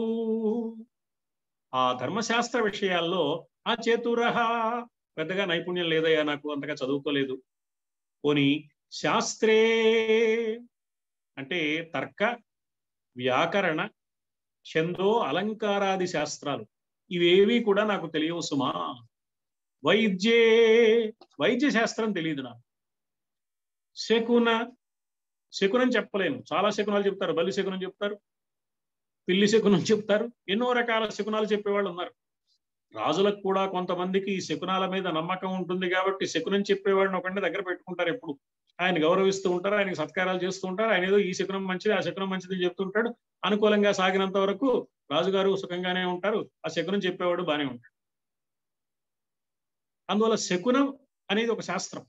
ఆ ధర్మశాస్త్ర విషయాల్లో అచతురః పెద్దగా నైపుణ్యం లేదయ్యా, నాకు అంతగా చదువుకోలేదు. పోనీ శాస్త్రే అంటే తర్క వ్యాకరణ ఛందో అలంకారాది శాస్త్రాలు ఇవేవి కూడా నాకు తెలియవు సుమా. వైద్యే వైద్య శాస్త్రం తెలియదు నాకు. శకున శకునం చెప్పలేను, చాలా శకునాలు చెప్తారు. బలి శకునం చెప్తారు, పిల్లి శకునం చెప్తారు, ఎన్నో రకాల శకునాలు చెప్పేవాళ్ళు ఉన్నారు. రాజులకు కూడా కొంతమందికి ఈ శకునాల మీద నమ్మకం ఉంటుంది కాబట్టి శకునం చెప్పేవాడిని ఒకటి దగ్గర పెట్టుకుంటారు. ఎప్పుడు ఆయన గౌరవిస్తూ ఉంటారు, ఆయనకి సత్కారాలు చేస్తూ ఉంటారు. ఆయన ఏదో ఈ శకునం మంచిది, ఆ శకునం మంచిది చెప్తుంటాడు. అనుకూలంగా సాగినంత వరకు రాజుగారు సుఖంగానే ఉంటారు, ఆ శకునం చెప్పేవాడు బాగానే ఉంటాడు. అందువల్ల శకునం అనేది ఒక శాస్త్రం.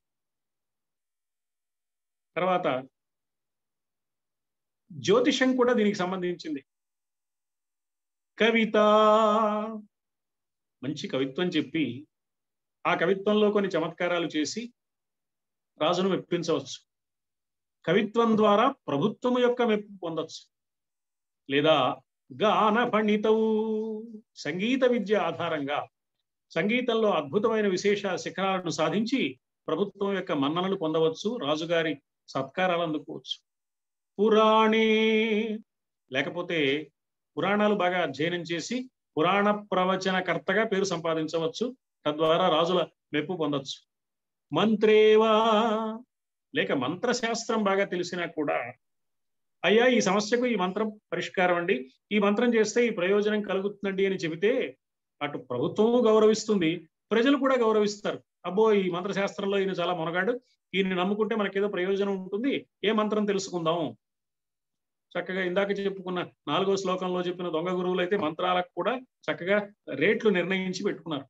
తర్వాత జ్యోతిషం కూడా దీనికి సంబంధించింది. కవిత మంచి కవిత్వం చెప్పి ఆ కవిత్వంలో కొన్ని చమత్కారాలు చేసి రాజును మెప్పించవచ్చు. కవిత్వం ద్వారా ప్రభుత్వం యొక్క మెప్పు పొందవచ్చు. లేదా గాన పండితవు సంగీత విద్య ఆధారంగా సంగీతంలో అద్భుతమైన విశేష శిఖరాలను సాధించి ప్రభుత్వం యొక్క మన్ననలు పొందవచ్చు, రాజుగారి సత్కారాలు అందుకోవచ్చు. పురాణే లేకపోతే పురాణాలు బాగా అధ్యయనం చేసి పురాణ ప్రవచనకర్తగా పేరు సంపాదించవచ్చు, తద్వారా రాజుల మెప్పు పొందొచ్చు. మంత్రేవా లేక మంత్రశాస్త్రం బాగా తెలిసినా కూడా అయ్యా ఈ సమస్యకు ఈ మంత్రం పరిష్కారం అండి, ఈ మంత్రం చేస్తే ఈ ప్రయోజనం కలుగుతుందండి అని చెబితే అటు ప్రభుత్వము గౌరవిస్తుంది, ప్రజలు కూడా గౌరవిస్తారు. అబ్బో ఈ మంత్రశాస్త్రంలో ఈయన చాలా మునగాడు, ఈయన్ని నమ్ముకుంటే మనకేదో ప్రయోజనం ఉంటుంది, ఏ మంత్రం తెలుసుకుందాం. చక్కగా ఇందాక చెప్పుకున్న నాలుగో శ్లోకంలో చెప్పిన దొంగ గురువులు అయితే మంత్రాలకు కూడా చక్కగా రేట్లు నిర్ణయించి పెట్టుకున్నారు.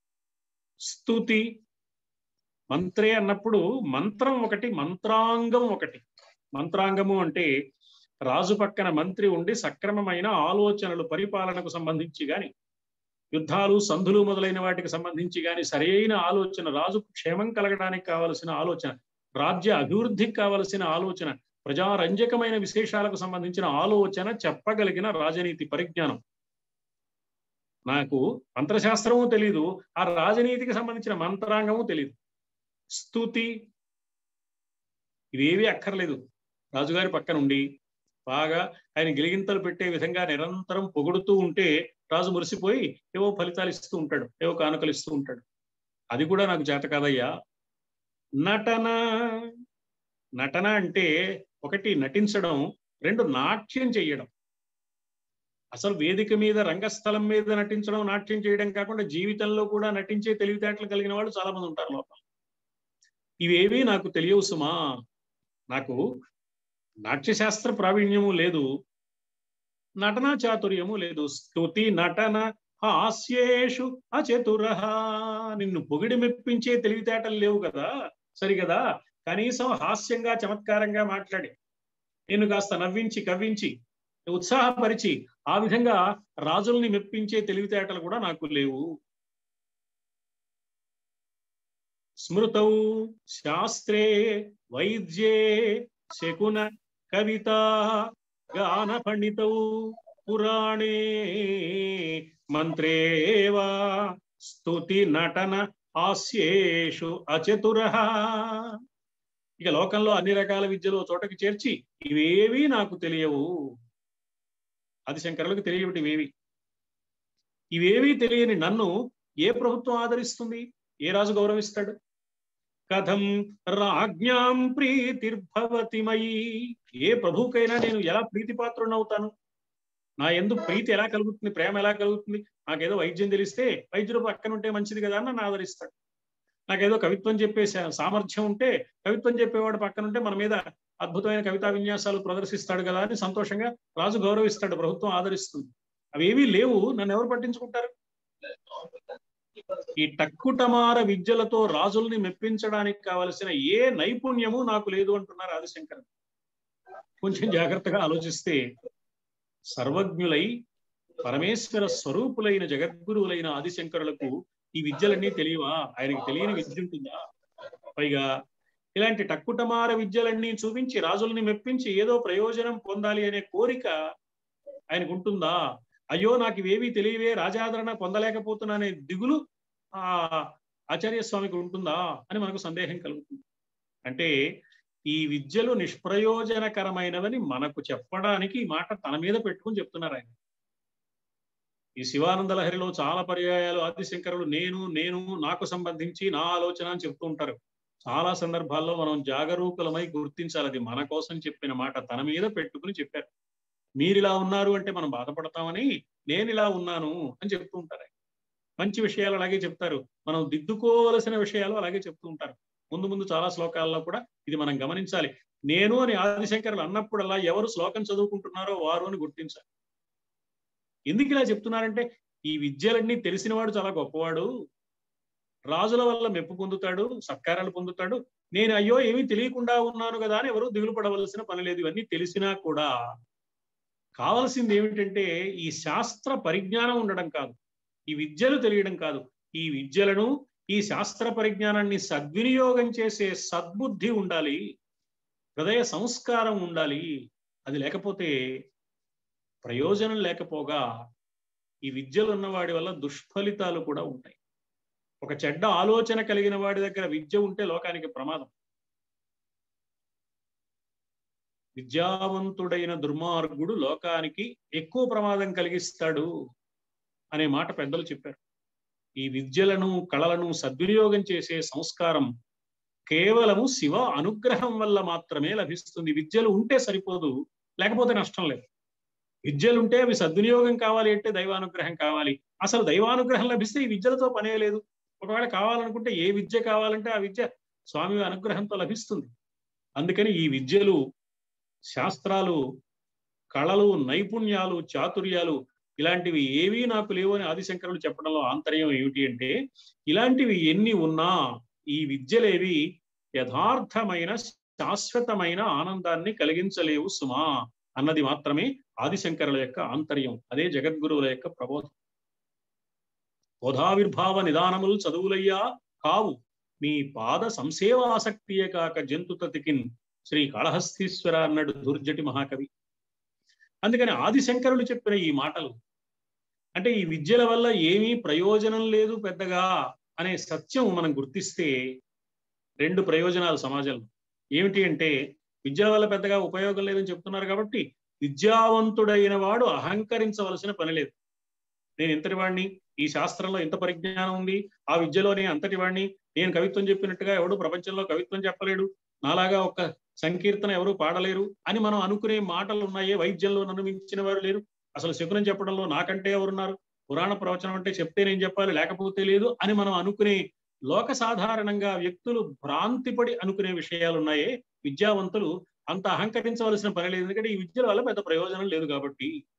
స్తుతి మంత్రే అన్నప్పుడు మంత్రం ఒకటి, మంత్రాంగం ఒకటి. మంత్రాంగము అంటే రాజు పక్కన మంత్రి ఉండి సక్రమమైన ఆలోచనలు పరిపాలనకు సంబంధించి గాని, యుద్ధాలు సంధులు మొదలైన వాటికి సంబంధించి గాని సరైన ఆలోచన, రాజు క్షేమం కలగడానికి కావలసిన ఆలోచన, రాజ్య అభివృద్ధికి కావలసిన ఆలోచన, ప్రజారంజకమైన విశేషాలకు సంబంధించిన ఆలోచన చెప్పగలిగిన రాజనీతి పరిజ్ఞానం. నాకు మంత్రశాస్త్రము తెలీదు, ఆ రాజనీతికి సంబంధించిన మంత్రాంగము తెలీదు. స్తుతి ఇవేవి అక్కర్లేదు. రాజుగారి పక్కన ఉండి బాగా ఆయన గిలిగింతలు పెట్టే విధంగా నిరంతరం పొగుడుతూ ఉంటే రాజు మురిసిపోయి ఏవో ఫలితాలు ఇస్తూ ఉంటాడు, ఏవో కానుకలు ఇస్తూ ఉంటాడు. అది కూడా నాకు చేత కాదయ్యా. నటన నటన అంటే ఒకటి నటించడం, రెండు నాట్యం చేయడం. అసలు వేదిక మీద రంగస్థలం మీద నటించడం, నాట్యం చేయడం కాకుండా జీవితంలో కూడా నటించే తెలివితేటలు కలిగిన వాళ్ళు చాలా మంది ఉంటారు లోపల. ఇవేవి నాకు తెలియవు సుమా. నాకు నాట్యశాస్త్ర ప్రావీణ్యము లేదు, నటనా చాతుర్యము లేదు. స్తుతి నటన హాస్యేషు అచతురః. నిన్ను పొగిడి మెప్పించే తెలివితేటలు లేవు కదా, సరి కదా. కనీసం హాస్యంగా చమత్కారంగా మాట్లాడి నిన్ను కాస్త నవ్వించి కవ్వించి ఉత్సాహపరిచి ఆ విధంగా రాజుల్ని మెప్పించే తెలివితేటలు కూడా నాకు లేవు. స్మృతౌ శాస్త్రే వైద్యే శకున కవిత గాన పండితౌ పురాణే మంత్రేవా స్తుతి నటన హాస్యేషు అచతురః. ఇక లోకంలో అన్ని రకాల విద్యలు చోటకి చేర్చి ఇవేవి నాకు తెలియవు. ఆదిశంకరులకు తెలియవిటి ఇవేవి. ఇవేవి తెలియని నన్ను ఏ ప్రభుత్వం ఆదరిస్తుంది, ఏ రాజు గౌరవిస్తాడు? కథం రాజ్ఞాం ప్రీతిర్భవతి మయి. ఏ ప్రభువుకైనా నేను ఎలా ప్రీతిపాత్రుడనవుతాను? నా యందు ప్రీతి ఎలా కలుగుతుంది, ప్రేమ ఎలా కలుగుతుంది? నాకేదో వైద్యం తెలిస్తే వైద్యుడు పక్కన ఉంటే మంచిది కదా అని నన్ను ఆదరిస్తాడు. నాకేదో కవిత్వం చెప్పే సామర్థ్యం ఉంటే కవిత్వం చెప్పేవాడు పక్కన ఉంటే మన మీద అద్భుతమైన కవితా విన్యాసాలు ప్రదర్శిస్తాడు కదా అని సంతోషంగా రాజు గౌరవిస్తాడు, ప్రభుత్వం ఆదరిస్తుంది. అవేవీ లేవు, నన్ను ఎవరు పట్టించుకుంటారు? ఈ టక్కుటమార విద్యలతో రాజుల్ని మెప్పించడానికి కావలసిన ఏ నైపుణ్యము నాకు లేదు అంటున్నారు ఆదిశంకరుడు. కొంచెం జాగ్రత్తగా ఆలోచిస్తే సర్వజ్ఞులై పరమేశ్వర స్వరూపులైన జగద్గురువులైన ఆదిశంకరులకు ఈ విద్యలన్నీ తెలియవా? ఆయనకి తెలియని విద్య ఉంటుందా? పైగా ఇలాంటి టక్కుటమార విద్యలన్నీ చూపించి రాజుల్ని మెప్పించి ఏదో ప్రయోజనం పొందాలి అనే కోరిక ఆయనకు ఉంటుందా? అయ్యో నాకు ఇవేవి తెలియవే, రాజాదరణ పొందలేకపోతున్నా అనే దిగులు ఆ ఆచార్య స్వామికి ఉంటుందా అని మనకు సందేహం కలుగుతుంది. అంటే ఈ విద్యలు నిష్ప్రయోజనకరమైనవని మనకు చెప్పడానికి ఈ మాట తన మీద పెట్టుకుని చెప్తున్నారు ఆయన. ఈ శివానంద లహరిలో చాలా పర్యాయాలు ఆదిశంకరులు నేను నేను నాకు సంబంధించి నా ఆలోచన అని చెప్తూ ఉంటారు. చాలా సందర్భాల్లో మనం జాగరూకులమై గుర్తించాలి, అది మన కోసం చెప్పిన మాట తన మీద పెట్టుకుని చెప్పారు. మీరు ఇలా ఉన్నారు అంటే మనం బాధపడతామని నేను ఇలా ఉన్నాను అని చెప్తూ ఉంటారు. మంచి విషయాలు అలాగే చెప్తారు, మనం దిద్దుకోవలసిన విషయాలు అలాగే చెప్తూ ఉంటారు. ముందు ముందు చాలా శ్లోకాల్లో కూడా ఇది మనం గమనించాలి. నేను అని ఆదిశంకరులు అన్నప్పుడల్లా ఎవరు శ్లోకం చదువుకుంటున్నారో వారు అని గుర్తించాలి. ఎందుకు ఇలా చెప్తున్నారంటే ఈ విద్యలన్నీ తెలిసినవాడు చాలా గొప్పవాడు, రాజుల వల్ల మెప్పు పొందుతాడు, సత్కారాలు పొందుతాడు. నేను అయ్యో ఏమీ తెలియకుండా ఉన్నాను కదా అని ఎవరు దిగులు పడవలసిన పని లేదు. ఇవన్నీ తెలిసినా కూడా కావాల్సింది ఏమిటంటే ఈ శాస్త్ర పరిజ్ఞానం ఉండడం కాదు, ఈ విద్యలు తెలియడం కాదు, ఈ విద్యలను ఈ శాస్త్ర పరిజ్ఞానాన్ని సద్వినియోగం చేసే సద్బుద్ధి ఉండాలి, హృదయ సంస్కారం ఉండాలి. అది లేకపోతే ప్రయోజనం లేకపోగా ఈ విద్యలు ఉన్నవాడి వల్ల దుష్ఫలితాలు కూడా ఉంటాయి. ఒక చెడ్డ ఆలోచన కలిగిన వాడి దగ్గర విద్య ఉంటే లోకానికి ప్రమాదం. విద్యావంతుడైన దుర్మార్గుడు లోకానికి ఎక్కువ ప్రమాదం కలిగిస్తాడు అనే మాట పెద్దలు చెప్పారు. ఈ విద్యలను కళలను సద్వినియోగం చేసే సంస్కారం కేవలము శివ అనుగ్రహం వల్ల మాత్రమే లభిస్తుంది. విద్యలు ఉంటే సరిపోదు, లేకపోతే నష్టం లేదు. విద్యలుంటే అవి సద్వినియోగం కావాలి అంటే దైవానుగ్రహం కావాలి. అసలు దైవానుగ్రహం లభిస్తే ఈ విద్యలతో పనే లేదు. ఒకవేళ కావాలనుకుంటే ఏ విద్య కావాలంటే ఆ విద్య స్వామి అనుగ్రహంతో లభిస్తుంది. అందుకని ఈ విద్యలు, శాస్త్రాలు, కళలు, నైపుణ్యాలు, చాతుర్యాలు ఇలాంటివి ఏవీ నాకు లేవు అని ఆదిశంకరులు చెప్పడంలో ఆంతర్యం ఏమిటి అంటే ఇలాంటివి ఎన్ని ఉన్నా ఈ విద్యలేవి యథార్థమైన శాశ్వతమైన ఆనందాన్ని కలిగించలేవు సుమా అన్నది మాత్రమే ఆదిశంకరుల యొక్క ఆంతర్యం. అదే జగద్గురువుల యొక్క ప్రబోధం. బోధావిర్భావ నిదానములు చదువులయ్యా కావు, మీ పాద సంసేవాసక్తియే కాక జంతుతతికిన్ శ్రీ కాళహస్తీశ్వర అన్నాడు దుర్జటి మహాకవి. అందుకని ఆదిశంకరులు చెప్పిన ఈ మాటలు అంటే ఈ విద్యల వల్ల ఏమీ ప్రయోజనం లేదు పెద్దగా అనే సత్యం మనం గుర్తిస్తే రెండు ప్రయోజనాలు సమాజంలో ఏమిటి అంటే విద్యల వల్ల పెద్దగా ఉపయోగం లేదని చెప్తున్నారు కాబట్టి విద్యావంతుడైన వాడు అహంకరించవలసిన పని లేదు. నేను ఇంతటి వాడిని, ఈ శాస్త్రంలో ఇంత పరిజ్ఞానం ఉంది, ఆ విద్యలోనే అంతటి వాడిని, నేను కవిత్వం చెప్పినట్టుగా ఎవడు ప్రపంచంలో కవిత్వం చెప్పలేడు, నాలాగా ఒక సంకీర్తన ఎవరు పాడలేరు అని మనం అనుకునే మాటలు ఉన్నాయే. వైద్యంలో నన్ను మించిన వారు లేరు, అసలు శకునం చెప్పడంలో నాకంటే ఎవరున్నారు, పురాణ ప్రవచనం అంటే చెప్తే నేను చెప్పాలి లేకపోతే లేదు అని మనం అనుకునే లోక సాధారణంగా వ్యక్తులు భ్రాంతిపడి అనుకునే విషయాలు ఉన్నాయే. విద్యావంతులు అంత అహంకరించవలసిన పని లేదు, ఎందుకంటే ఈ విద్యల వల్ల పెద్ద ప్రయోజనం లేదు కాబట్టి.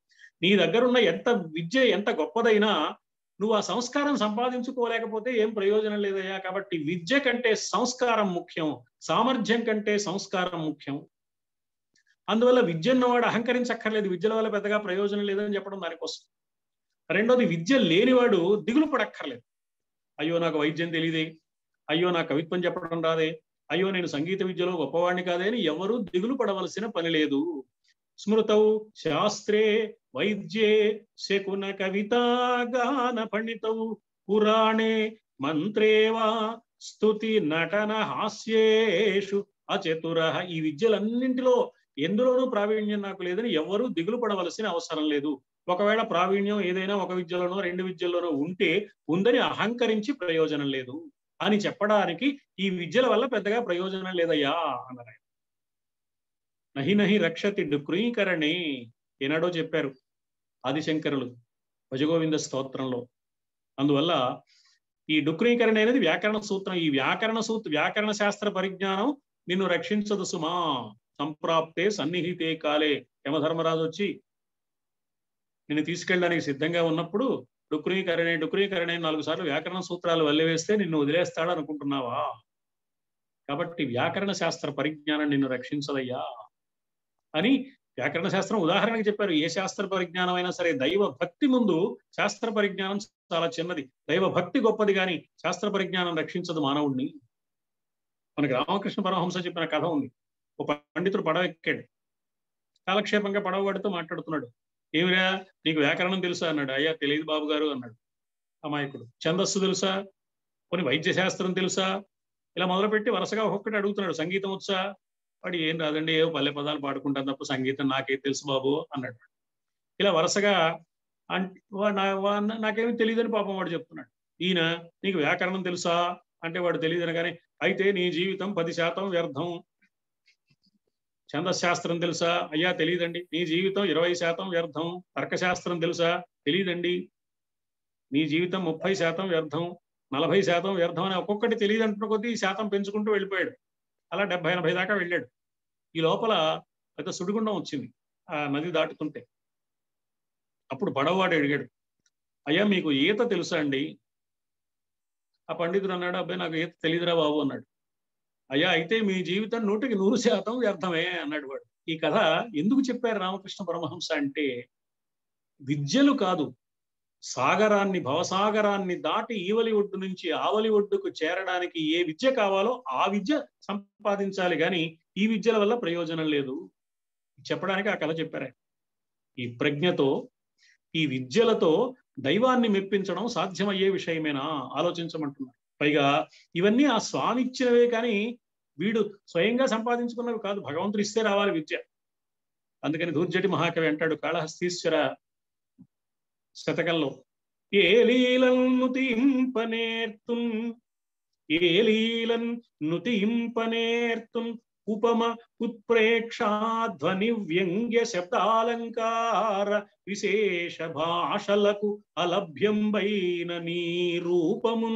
నీ దగ్గరున్న ఎంత విద్య ఎంత గొప్పదైనా నువ్వు ఆ సంస్కారం సంపాదించుకోలేకపోతే ఏం ప్రయోజనం లేదయ్యా. కాబట్టి విద్య కంటే సంస్కారం ముఖ్యం, సామర్థ్యం కంటే సంస్కారం ముఖ్యం. అందువల్ల విద్య ఉన్నవాడు అహంకరించక్కర్లేదు, విద్యల వల్ల పెద్దగా ప్రయోజనం లేదని చెప్పడం దానికోసం. రెండోది, విద్య లేనివాడు దిగులు పడక్కర్లేదు. అయ్యో నాకు వైద్యం తెలియదే, అయ్యో నా కవిత్వం చెప్పడం రాదే, అయ్యో నేను సంగీత విద్యలో గొప్పవాడిని కాదే అని ఎవరూ దిగులు పడవలసిన పని లేదు. స్మృతౌ శాస్త్రే వైద్యే శకున కవితాగాన పండితౌ పురాణే మంత్రేవా స్తుతి నటన హాస్యేషు అచతుర. ఈ విద్యలన్నింటిలో ఎందులోనూ ప్రావీణ్యం నాకు లేదని ఎవరూ దిగులు పడవలసిన అవసరం లేదు. ఒకవేళ ప్రావీణ్యం ఏదైనా ఒక విద్యలోనో రెండు విద్యల్లోనో ఉంటే ఉందని అహంకరించి ప్రయోజనం లేదు అని చెప్పడానికి ఈ విద్యల వల్ల పెద్దగా ప్రయోజనం లేదయ్యా అన్నారు. నహి నహి రక్షతి డుక్రీకరణే ఏనాడో చెప్పారు ఆదిశంకరులు భజగోవింద స్తోత్రంలో. అందువల్ల ఈ డుక్రీకరణ అనేది వ్యాకరణ సూత్రం. ఈ వ్యాకరణ సూత్ర వ్యాకరణ శాస్త్ర పరిజ్ఞానం నిన్ను రక్షించదు సుమా. సంప్రాప్తే సన్నిహితే కాలే, యమధర్మరాజు వచ్చి నిన్ను తీసుకెళ్ళడానికి సిద్ధంగా ఉన్నప్పుడు డుక్రీకరణే డుక్రీకరణే నాలుగు సార్లు వ్యాకరణ సూత్రాలు వల్లివేస్తే నిన్ను వదిలేస్తాడు అనుకుంటున్నావా? కాబట్టి వ్యాకరణ శాస్త్ర పరిజ్ఞానం నిన్ను రక్షించదయ్యా అని వ్యాకరణ శాస్త్రం ఉదాహరణకి చెప్పారు. ఏ శాస్త్ర పరిజ్ఞానం అయినా సరే దైవ భక్తి ముందు శాస్త్ర పరిజ్ఞానం చాలా చిన్నది. దైవ భక్తి గొప్పది కానీ శాస్త్ర పరిజ్ఞానం రక్షించదు మానవుడిని. మనకి రామకృష్ణ పరమహంస చెప్పిన కథ ఉంది. ఒక పండితుడు పడవ ఎక్కాడు, కాలక్షేపంగా పడవవాడితో మాట్లాడుతున్నాడు. ఏమిరా నీకు వ్యాకరణం తెలుసా అన్నాడు. అయ్యా తెలియదు బాబు గారు అన్నాడు అమాయకుడు. ఛందస్సు తెలుసా, కొన్ని వైద్య శాస్త్రం తెలుసా, ఇలా మొదలుపెట్టి వరుసగా ఒక్కొక్కటి అడుగుతున్నాడు. సంగీతం వచ్చా? వాడు ఏం రాదండి, ఏవో పల్లె పదాలు పాడుకుంటాను తప్ప సంగీతం నాకేం తెలుసు బాబు అన్నాడు. ఇలా వరుసగా నాకేమీ తెలియదని పాపం వాడు చెప్తున్నాడు. ఈయన నీకు వ్యాకరణం తెలుసా అంటే వాడు తెలియదు అనగానే, అయితే నీ జీవితం పది శాతం వ్యర్థం. ఛందశాస్త్రం తెలుసా? అయ్యా తెలియదండి. నీ జీవితం ఇరవై శాతం వ్యర్థం. తర్కశాస్త్రం తెలుసా? తెలియదండి. నీ జీవితం ముప్పై శాతం వ్యర్థం, నలభై శాతం వ్యర్థం అని ఒక్కొక్కటి తెలియదు అంటున్న కొద్దీ ఈ శాతం పెంచుకుంటూ వెళ్ళిపోయాడు. అలా డెబ్బై ఎనభై దాకా వెళ్ళాడు. ఈ లోపల పెద్ద సుడిగుండం వచ్చింది ఆ నది దాటుతుంటే. అప్పుడు పడవవాడు అడిగాడు, అయ్యా మీకు ఈత తెలుసా అండి? ఆ పండితుడు అన్నాడు, అబ్బాయి నాకు ఈత తెలియదురా బాబు అన్నాడు. అయ్యా అయితే మీ జీవితం నూటికి నూరు శాతం వ్యర్థమే అన్నాడు వాడు. ఈ కథ ఎందుకు చెప్పారు రామకృష్ణ పరమహంస అంటే, విద్యలు కాదు, సాగరాన్ని భవసాగరాన్ని దాటి ఈవలి ఒడ్డు నుంచి ఆవలి ఒడ్డుకు చేరడానికి ఏ విద్య కావాలో ఆ విద్య సంపాదించాలి కానీ ఈ విద్యల వల్ల ప్రయోజనం లేదు చెప్పడానికి ఆ కథ చెప్పారు. ఈ ప్రజ్ఞతో ఈ విద్యలతో దైవాన్ని మెప్పించడం సాధ్యమయ్యే విషయమేనా ఆలోచించమంటున్నారు. పైగా ఇవన్నీ ఆ స్వామి ఇచ్చినవే కానీ వీడు స్వయంగా సంపాదించుకున్నవి కాదు, భగవంతుడు ఇస్తే రావాలి విద్య. అందుకని దూర్జటి మహాకవి అంటాడు కాళహస్తీశ్వర శతకంలో, ఏ లీలన్ నుతింపనేర్తున్ ఏ లీలన్ నుతింపనేర్తున్ ఉపమ ఉత్ప్రేక్షాధ్వని వ్యంగ్య శబ్దాలంకార విశేష భాషలకు అలభ్యంబైన నీ రూపమున్.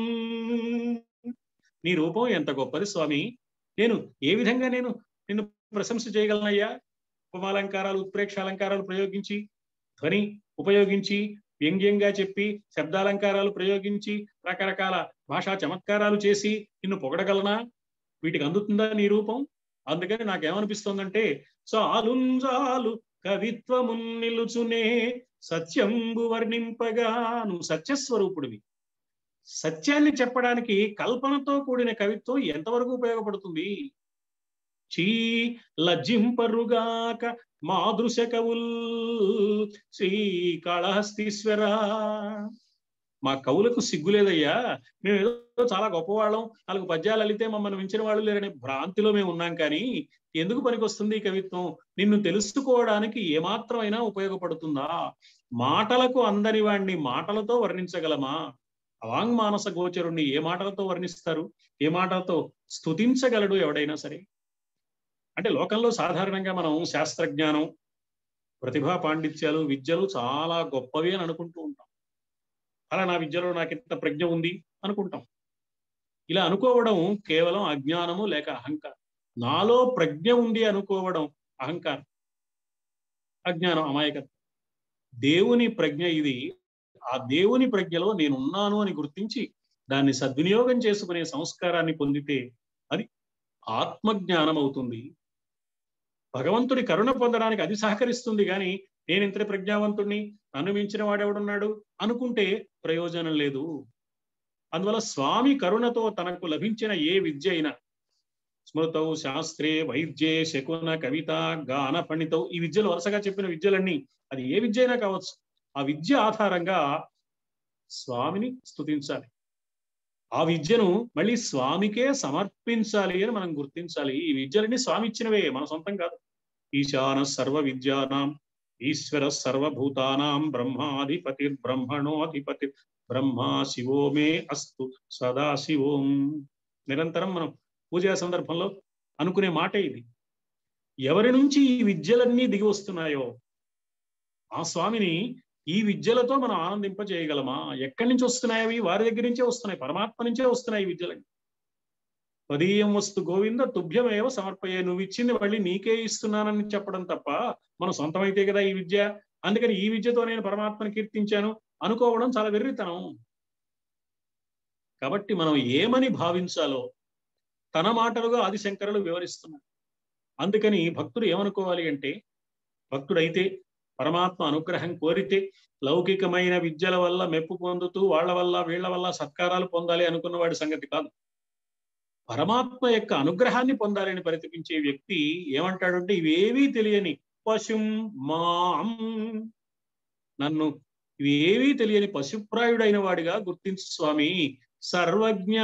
నీ రూపం ఎంత గొప్పది స్వామి, నేను ఏ విధంగా నేను నిన్ను ప్రశంస చేయగలనయ్యా? ఉపమాలంకారాలు ఉత్ప్రేక్షాలంకారాలు ప్రయోగించి, ధ్వని ఉపయోగించి, వ్యంగ్యంగా చెప్పి, శబ్దాలంకారాలు ప్రయోగించి, రకరకాల భాషా చమత్కారాలు చేసి నిన్ను పొగడగలనా? వీటికి అందుతుందా నీ రూపం? అందుకని నాకేమనిపిస్తోందంటే, చాలుంజాలు కవిత్వమున్ నిలుచునే సత్యంబు వర్ణింపగా. నువ్వు సత్యస్వరూపుడివి. సత్యాన్ని చెప్పడానికి కల్పనతో కూడిన కవిత్వం ఎంతవరకు ఉపయోగపడుతుంది? చీ లజ్జింపరుగాక మాదృశ కవుల్ శ్రీకాళహస్తీశ్వర. మా కవులకు సిగ్గులేదయ్యా, మేము ఏదో చాలా గొప్పవాళ్ళం, నాలుగు పద్యాలు అల్లితే మమ్మల్ని మించిన వాళ్ళు లేరనే భ్రాంతిలో మేము ఉన్నాం. కానీ ఎందుకు పనికొస్తుంది ఈ కవిత్వం? నిన్ను తెలుసుకోవడానికి ఏమాత్రమైనా ఉపయోగపడుతుందా? మాటలకు అందని వాణ్ణి మాటలతో వర్ణించగలమా? అవాంగ్మానస గోచరుణ్ణి ఏ మాటలతో వర్ణిస్తారు? ఏ మాటలతో స్తుతించగలడు ఎవడైనా సరే? అంటే లోకంలో సాధారణంగా మనం శాస్త్రజ్ఞానం, ప్రతిభా పాండిత్యాలు, విద్యలు చాలా గొప్పవి అని అనుకుంటూ ఉంటాం. అలా నా విద్యలో నాకు ఇంత ప్రజ్ఞ ఉంది అనుకుంటాం. ఇలా అనుకోవడం కేవలం అజ్ఞానము లేక అహంకారం. నాలో ప్రజ్ఞ ఉంది అనుకోవడం అహంకారం, అజ్ఞానం, అమాయకత్వం. దేవుని ప్రజ్ఞ ఇది. ఆ దేవుని ప్రజ్ఞలో నేనున్నాను అని గుర్తించి దాన్ని సద్వినియోగం చేసుకునే సంస్కారాన్ని పొందితే అది ఆత్మజ్ఞానం అవుతుంది. భగవంతుడి కరుణ పొందడానికి అది సహకరిస్తుంది. కానీ నేను ఇంత ప్రజ్ఞావంతుణ్ణి, నన్ను మించిన వాడెవడున్నాడు అనుకుంటే ప్రయోజనం లేదు. అందువల్ల స్వామి కరుణతో తనకు లభించిన ఏ విద్య అయినా, స్మృతౌ శాస్త్రే వైద్యే శకున కవిత గాన పండితౌ, ఈ విద్యలు వరుసగా చెప్పిన విద్యలన్నీ అది ఏ విద్య అయినా కావచ్చు, ఆ విద్య ఆధారంగా స్వామిని స్తుతించాలి. ఆ విద్యను మళ్ళీ స్వామికే సమర్పించాలి అని మనం గుర్తించాలి. ఈ విద్యలన్నీ స్వామి ఇచ్చినవే, మన సొంతం కాదు. ఈశాన సర్వ విద్యానాం ఈశ్వర సర్వభూతానాం బ్రహ్మాధిపతి బ్రహ్మణోధిపతి బ్రహ్మా శివో మే అస్తు సదా శివోం. నిరంతరం మనం పూజా సందర్భంలో అనుకునే మాట ఇది. ఎవరి నుంచి ఈ విద్యలన్నీ దిగి వస్తున్నాయో ఆ స్వామిని ఈ విద్యలతో మనం ఆనందింపజేయగలమా? ఎక్కడి నుంచి వస్తున్నాయి అవి? వారి దగ్గర నుంచే వస్తున్నాయి, పరమాత్మ నుంచే వస్తున్నాయి ఈ విద్యలన్నీ. పదీయం వస్తు గోవింద తుభ్యమేవ సమర్పయే, నువ్వు ఇచ్చింది మళ్ళీ నీకే ఇస్తున్నానని చెప్పడం తప్ప మనం సొంతమైతే కదా ఈ విద్య, అందుకని ఈ విద్యతో నేను పరమాత్మను కీర్తించాను అనుకోవడం చాలా వెర్రితనం. కాబట్టి మనం ఏమని భావించాలో తన మాటలుగా ఆదిశంకరులు వివరిస్తున్నారు. అందుకని భక్తుడు ఏమనుకోవాలి అంటే, భక్తుడైతే పరమాత్మ అనుగ్రహం కోరితే లౌకికమైన విద్యల వల్ల మెప్పు పొందుతూ వాళ్ళ వల్ల వీళ్ల వల్ల సత్కారాలు పొందాలి అనుకున్న వాడి సంగతి కాదు. పరమాత్మ యొక్క అనుగ్రహాన్ని పొందాలని పరితపించే వ్యక్తి ఏమంటాడంటే, ఇవేవీ తెలియని పశుం మాం, నన్ను ఇవేవీ తెలియని పశుప్రాయుడైన వాడిగా గుర్తించు స్వామి. సర్వజ్ఞ,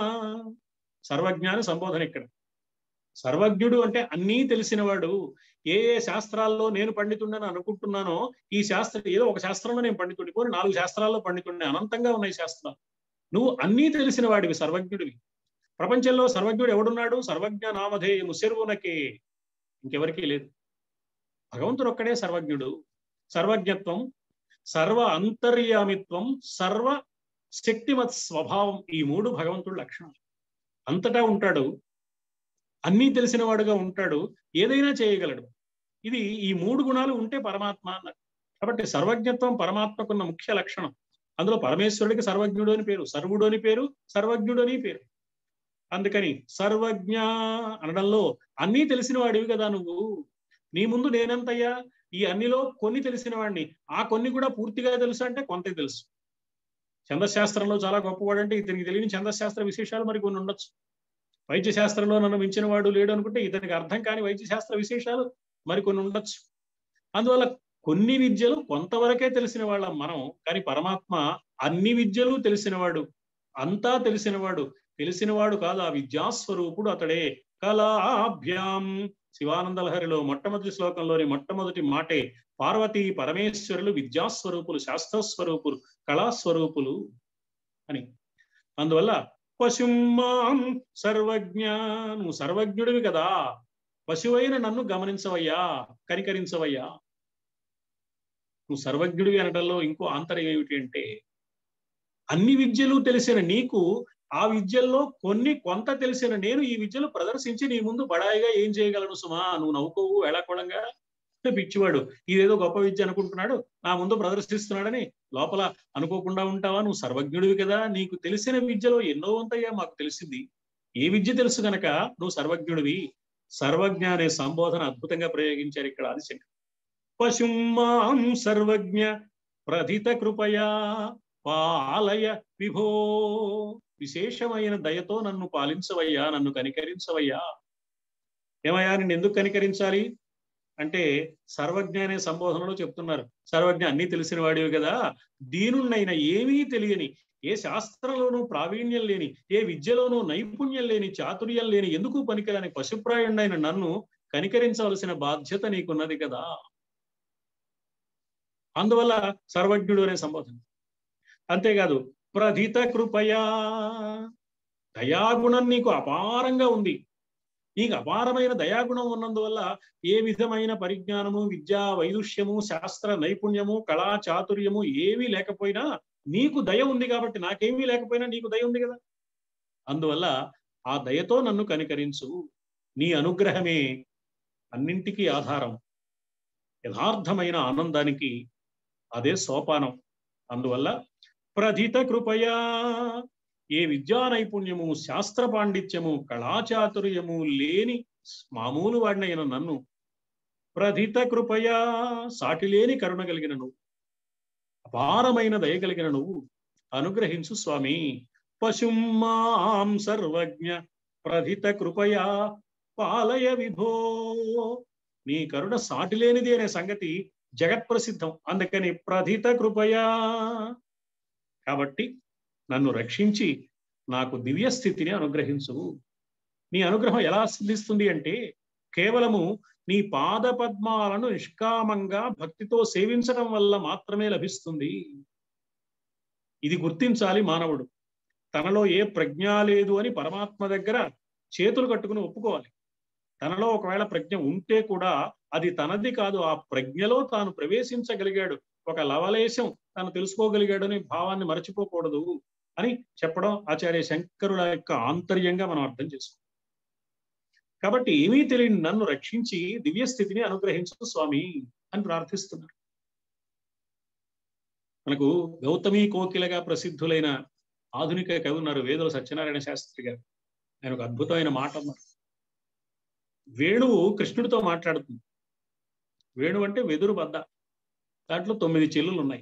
సర్వజ్ఞాని సంబోధన ఇక్కడ. సర్వజ్ఞుడు అంటే అన్నీ తెలిసినవాడు. ఏ ఏ శాస్త్రాల్లో నేను పండితుండని అనుకుంటున్నానో, ఈ శాస్త్రం ఏదో ఒక శాస్త్రంలో నేను పండితుడి, పోనీ నాలుగు శాస్త్రాల్లో పండితుండే, అనంతంగా ఉన్నాయి శాస్త్రాలు. నువ్వు అన్నీ తెలిసిన వాడివి, సర్వజ్ఞుడివి. ప్రపంచంలో సర్వజ్ఞుడు ఎవడున్నాడు? సర్వజ్ఞ నామధేయము శర్వునకే, ఇంకెవరికీ లేదు. భగవంతుడు ఒక్కడే సర్వజ్ఞుడు. సర్వజ్ఞత్వం, సర్వ అంతర్యామిత్వం, సర్వ శక్తిమత్ స్వభావం, ఈ మూడు భగవంతుడి లక్షణాలు. అంతటా ఉంటాడు, అన్నీ తెలిసిన వాడుగా ఉంటాడు, ఏదైనా చేయగలడు. ఇది ఈ మూడు గుణాలు ఉంటే పరమాత్మ అన్నారు. కాబట్టి సర్వజ్ఞత్వం పరమాత్మకున్న ముఖ్య లక్షణం. అందులో పరమేశ్వరుడికి సర్వజ్ఞుడు అని పేరు, సర్వుడు అని పేరు, సర్వజ్ఞుడు అని పేరు. అందుకని సర్వజ్ఞ అనడంలో అన్నీ తెలిసిన వాడివి కదా నువ్వు. నీ ముందు నేనంతయ్యా, ఈ అన్నిలో కొన్ని తెలిసిన వాడిని, ఆ కొన్ని కూడా పూర్తిగా తెలుసు అంటే కొంత తెలుసు. ఛందశాస్త్రంలో చాలా గొప్పవాడు అంటే ఇతనికి తెలియని ఛందశాస్త్ర విశేషాలు మరి కొన్ని ఉండొచ్చు. వైద్య శాస్త్రంలో నన్ను మించిన వాడు లేడు అనుకుంటే ఇతనికి అర్థం కాని వైద్య శాస్త్ర విశేషాలు మరి కొన్ని ఉండొచ్చు. అందువల్ల కొన్ని విద్యలు కొంతవరకే తెలిసిన వాళ్ళం మనం, కానీ పరమాత్మ అన్ని విద్యలు తెలిసినవాడు, అంతా తెలిసినవాడు. తెలిసినవాడు కాదు, ఆ విద్యాస్వరూపుడు అతడే. కళాభ్యాం, శివానందలహరిలో మొట్టమొదటి శ్లోకంలోని మొట్టమొదటి మాటే పార్వతీ పరమేశ్వరులు విద్యాస్వరూపులు, శాస్త్రస్వరూపులు, కళాస్వరూపులు అని. అందువల్ల పశుమాం సర్వజ్ఞ, నువ్వు సర్వజ్ఞుడివి కదా, పశువైన నన్ను గమనించవయ్యా, కనికరించవయ్యా. నువ్వు సర్వజ్ఞుడివి అనడంలో ఇంకో ఆంతర్యం ఏమిటి అంటే, అన్ని విద్యలు తెలిసిన నీకు ఆ విద్యల్లో కొన్ని కొంత తెలిసిన నేను ఈ విద్యలు ప్రదర్శించి నీ ముందు బడాయిగా ఏం చేయగలను సుమా? నువ్వు నవ్వుకోవు వేళాకోళంగా, పిచ్చివాడు ఇదేదో గొప్ప విద్య అనుకుంటున్నాడు నా ముందు ప్రదర్శిస్తున్నాడని లోపల అనుకోకుండా ఉంటావా? నువ్వు సర్వజ్ఞుడివి కదా, నీకు తెలిసిన విద్యలో ఎన్నో ఉంటాయా మాకు తెలిసింది. ఏ విద్య తెలుసు గనక నువ్వు సర్వజ్ఞుడివి. సర్వజ్ఞ అనే సంబోధన అద్భుతంగా ప్రయోగించారు ఇక్కడ ఆదిశంకర్. పశుమాం సర్వజ్ఞ ప్రథిత కృపయా పాలయ విభో, విశేషమైన దయతో నన్ను పాలించవయ్యా, నన్ను కనికరించవయ్యా. ఏమయ్యా నిన్ను ఎందుకు కనికరించాలి అంటే సర్వజ్ఞ అనే సంబోధనలో చెప్తున్నారు. సర్వజ్ఞ అన్ని తెలిసిన వాడివి కదా, దీనున్నైనా ఏమీ తెలియని, ఏ శాస్త్రంలోనూ ప్రావీణ్యం లేని, ఏ విద్యలోనూ నైపుణ్యం లేని, చాతుర్యం లేని, ఎందుకు పనికిరాని పశుప్రాయుడైన నన్ను కనికరించవలసిన బాధ్యత నీకున్నది కదా. అందువల్ల సర్వజ్ఞుడు అనే సంబోధన. అంతేకాదు ప్రథిత కృపయా, దయాగుణం నీకు అపారంగా ఉంది. నీకు అపారమైన దయాగుణం ఉన్నందువల్ల ఏ విధమైన పరిజ్ఞానము, విద్యా వైదుష్యము, శాస్త్ర నైపుణ్యము, కళా చాతుర్యము ఏమీ లేకపోయినా నీకు దయ ఉంది కాబట్టి, నాకేమీ లేకపోయినా నీకు దయ ఉంది కదా. అందువల్ల ఆ దయతో నన్ను కనికరించు. నీ అనుగ్రహమే అన్నింటికీ ఆధారం, యథార్థమైన ఆనందానికి అదే సోపానం. అందువల్ల ప్రధిత కృపయా, ఏ విద్యా నైపుణ్యము, శాస్త్ర పాండిత్యము, కళాచాతుర్యము లేని మామూలు వాడినైన నన్ను ప్రధిత కృపయా, సాటిలేని కరుణ కలిగిన నువ్వు, అపారమైన దయ కలిగిన నువ్వు అనుగ్రహించు స్వామి. పశుమాం సర్వజ్ఞ ప్రధిత కృపయా పాలయ విభో. నీ కరుణ సాటిలేనిది అనే సంగతి జగత్ ప్రసిద్ధం. అందుకని ప్రధిత కృపయా, కాబట్టి నన్ను రక్షించి నాకు దివ్య స్థితిని అనుగ్రహించు. నీ అనుగ్రహం ఎలా సిద్ధిస్తుంది అంటే కేవలము నీ పాద పద్మాలను నిష్కామంగా భక్తితో సేవించడం వల్ల మాత్రమే లభిస్తుంది. ఇది గుర్తించాలి మానవుడు. తనలో ఏ ప్రజ్ఞ లేదు అని పరమాత్మ దగ్గర చేతులు కట్టుకుని ఒప్పుకోవాలి. తనలో ఒకవేళ ప్రజ్ఞ ఉంటే కూడా అది తనది కాదు, ఆ ప్రజ్ఞలో తాను ప్రవేశించగలిగాడు, ఒక లవలేశం తాను తెలుసుకోగలిగాడు అనే భావాన్ని మరచిపోకూడదు అని చెప్పడం ఆచార్య శంకరుల యొక్క ఆంతర్యంగా మనం అర్థం చేసుకోవాలి. కాబట్టి ఏమీ తెలియని నన్ను రక్షించి దివ్య స్థితిని అనుగ్రహించు స్వామి అని ప్రార్థిస్తున్నాడు. మనకు గౌతమి కోకిలగా ప్రసిద్ధులైన ఆధునిక కవి ఉన్నారు, వేదుల సత్యనారాయణ శాస్త్రి గారు. ఆయన ఒక అద్భుతమైన మాట అన్నారు. వేణువు కృష్ణుడితో మాట్లాడుతుంది. వేణువు అంటే వెదురు బద్ద, దాంట్లో తొమ్మిది చెల్లులు ఉన్నాయి.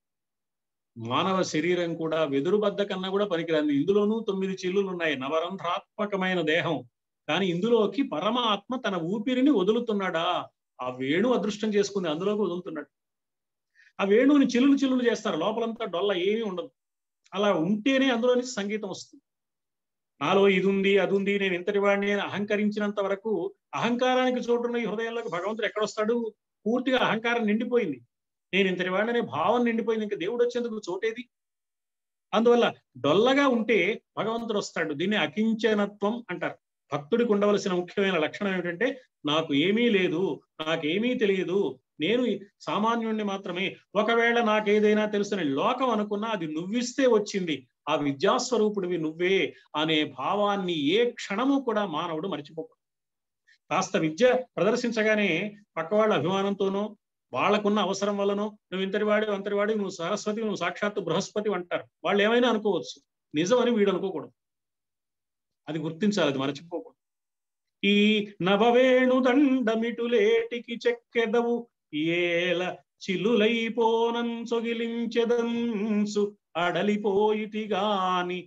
మానవ శరీరం కూడా వెదురు బద్ద కన్నా కూడా పనికిరాంది. ఇందులోనూ తొమ్మిది చెల్లులు ఉన్నాయి, నవరంధ్రాత్మకమైన దేహం. కానీ ఇందులోకి పరమాత్మ తన ఊపిరిని వదులుతున్నాడా? ఆ వేణు అదృష్టం చేసుకుంది, అందులోకి వదులుతున్నాడు. ఆ వేణువుని చిల్లులు చిల్లులు చేస్తారు, లోపలంతా డొల్ల ఏమీ ఉండదు. అలా ఉంటేనే అందులో నుంచి సంగీతం వస్తుంది. నాలో ఇది ఉంది అది ఉంది, నేను ఇంతటి వాడిని అని అహంకరించినంత వరకు అహంకారానికి చోటున్న ఈ హృదయంలోకి భగవంతుడు ఎక్కడొస్తాడు? పూర్తిగా అహంకారం నిండిపోయింది, నేను ఇంతటి వాడిని అనే భావం నిండిపోయింది, ఇంకా దేవుడు వచ్చేందుకు చోటేది? అందువల్ల డొల్లగా ఉంటే భగవంతుడు వస్తాడు. దీన్ని అకించనత్వం అంటారు. భక్తుడికి ఉండవలసిన ముఖ్యమైన లక్షణం ఏమిటంటే నాకు ఏమీ లేదు, నాకేమీ తెలియదు, నేను సామాన్యుణ్ణి మాత్రమే. ఒకవేళ నాకేదైనా తెలుసని లోకం అనుకున్నా అది నువ్విస్తే వచ్చింది, ఆ విద్యాస్వరూపుడివి నువ్వే అనే భావాన్ని ఏ క్షణము కూడా మానవుడు మర్చిపోకూడదు. కాస్త విద్య ప్రదర్శించగానే పక్క వాళ్ళ అభిమానంతోనో వాళ్ళకున్న అవసరం వల్లనో నువ్వు ఇంతటివాడి అంతటివాడి, నువ్వు సరస్వతి, నువ్వు సాక్షాత్తు బృహస్పతి అంటారు. వాళ్ళు ఏమైనా అనుకోవచ్చు, నిజమని వీడు అనుకోకూడదు. అది గుర్తించాలి, అది మర్చిపోకూడదు. ఈ నవవేణు దండమిటులేటికి చెక్కెదవు ఏల చిలులైపోనం సొగిలించెదంసు అడలిపోయితి గాని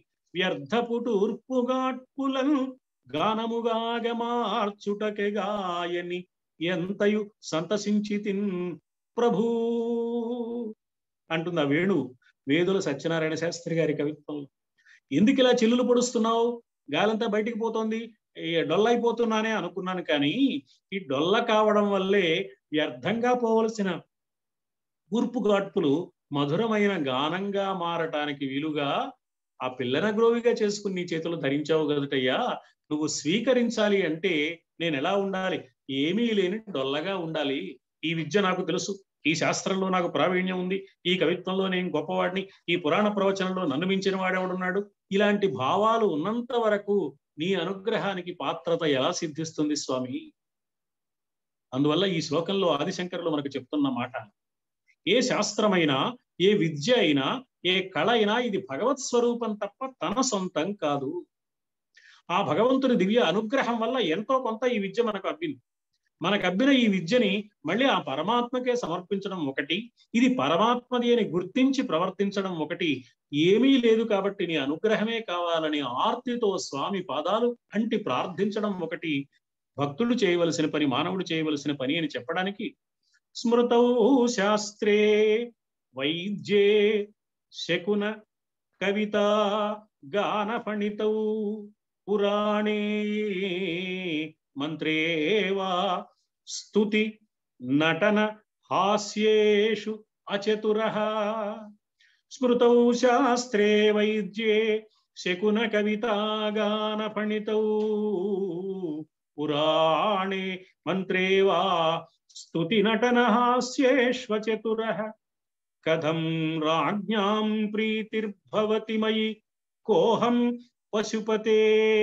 వ్యర్థపుటూర్పుగాట్పులను గానముగాగ మార్చుటకె గాయని ఎంతయు సంతసించితిన్ ప్రభూ అంటుంది ఆ వేణువు వేదుల సత్యనారాయణ శాస్త్రి గారి కవిత్వంలో. ఎందుకు ఇలా చిల్లులు పొడుస్తున్నావు? గాలంతా బయటికి పోతోంది, డొల్లైపోతున్నానే అనుకున్నాను. కానీ ఈ డొల్ల కావడం వల్లే వ్యర్థంగా పోవలసిన కూర్పు గాడ్పులు మధురమైన గానంగా మారటానికి వీలుగా ఆ పిల్లన గ్రోవిగా చేసుకుని నీ చేతులు ధరించావు కదటయ్యా. నువ్వు స్వీకరించాలి అంటే నేను ఎలా ఉండాలి? ఏమీ లేని డొల్లగా ఉండాలి. ఈ విద్య నాకు తెలుసు, ఈ శాస్త్రంలో నాకు ప్రావీణ్యం ఉంది, ఈ కవిత్వంలో నేను గొప్పవాడిని, ఈ పురాణ ప్రవచనంలో నన్ను మించిన వాడెవడున్నాడు, ఇలాంటి భావాలు ఉన్నంత వరకు నీ అనుగ్రహానికి పాత్రత ఎలా సిద్ధిస్తుంది స్వామి? అందువల్ల ఈ శ్లోకంలో ఆదిశంకరులు మనకు చెప్తున్న మాట, ఏ శాస్త్రమైనా, ఏ విద్య అయినా, ఏ కళ అయినా ఇది భగవత్ స్వరూపం తప్ప తన సొంతం కాదు. ఆ భగవంతుని దివ్య అనుగ్రహం వల్ల ఎంతో కొంత ఈ విద్య మనకు అబ్బింది. మనకు అబ్బిన ఈ విద్యని మళ్ళీ ఆ పరమాత్మకే సమర్పించడం ఒకటి, ఇది పరమాత్మది అని గుర్తించి ప్రవర్తించడం ఒకటి. ఏమీ లేదు కాబట్టి నీ అనుగ్రహమే కావాలని ఆర్తితో స్వామి పాదాలు అంటి ప్రార్థించడం ఒకటి భక్తుడు చేయవలసిన పని, మానవుడు చేయవలసిన పని అని చెప్పడానికి స్మృతౌ శాస్త్రే వైద్యే శకున కవిత గాన ఫణితౌ పురాణే మంత్రేవా స్తుతి నటన హాస్యేషు అచతురః. స్మృతౌ శాస్త్రే వైద్యే శకున కవితా గాన ఫణితౌ పురాణే మంత్రేవా స్తుతి నటన హాస్యేష్వ చతురః. కథం రాజ్ఞాం ప్రీతిర్భవతి మయి కోహం పశుపతే.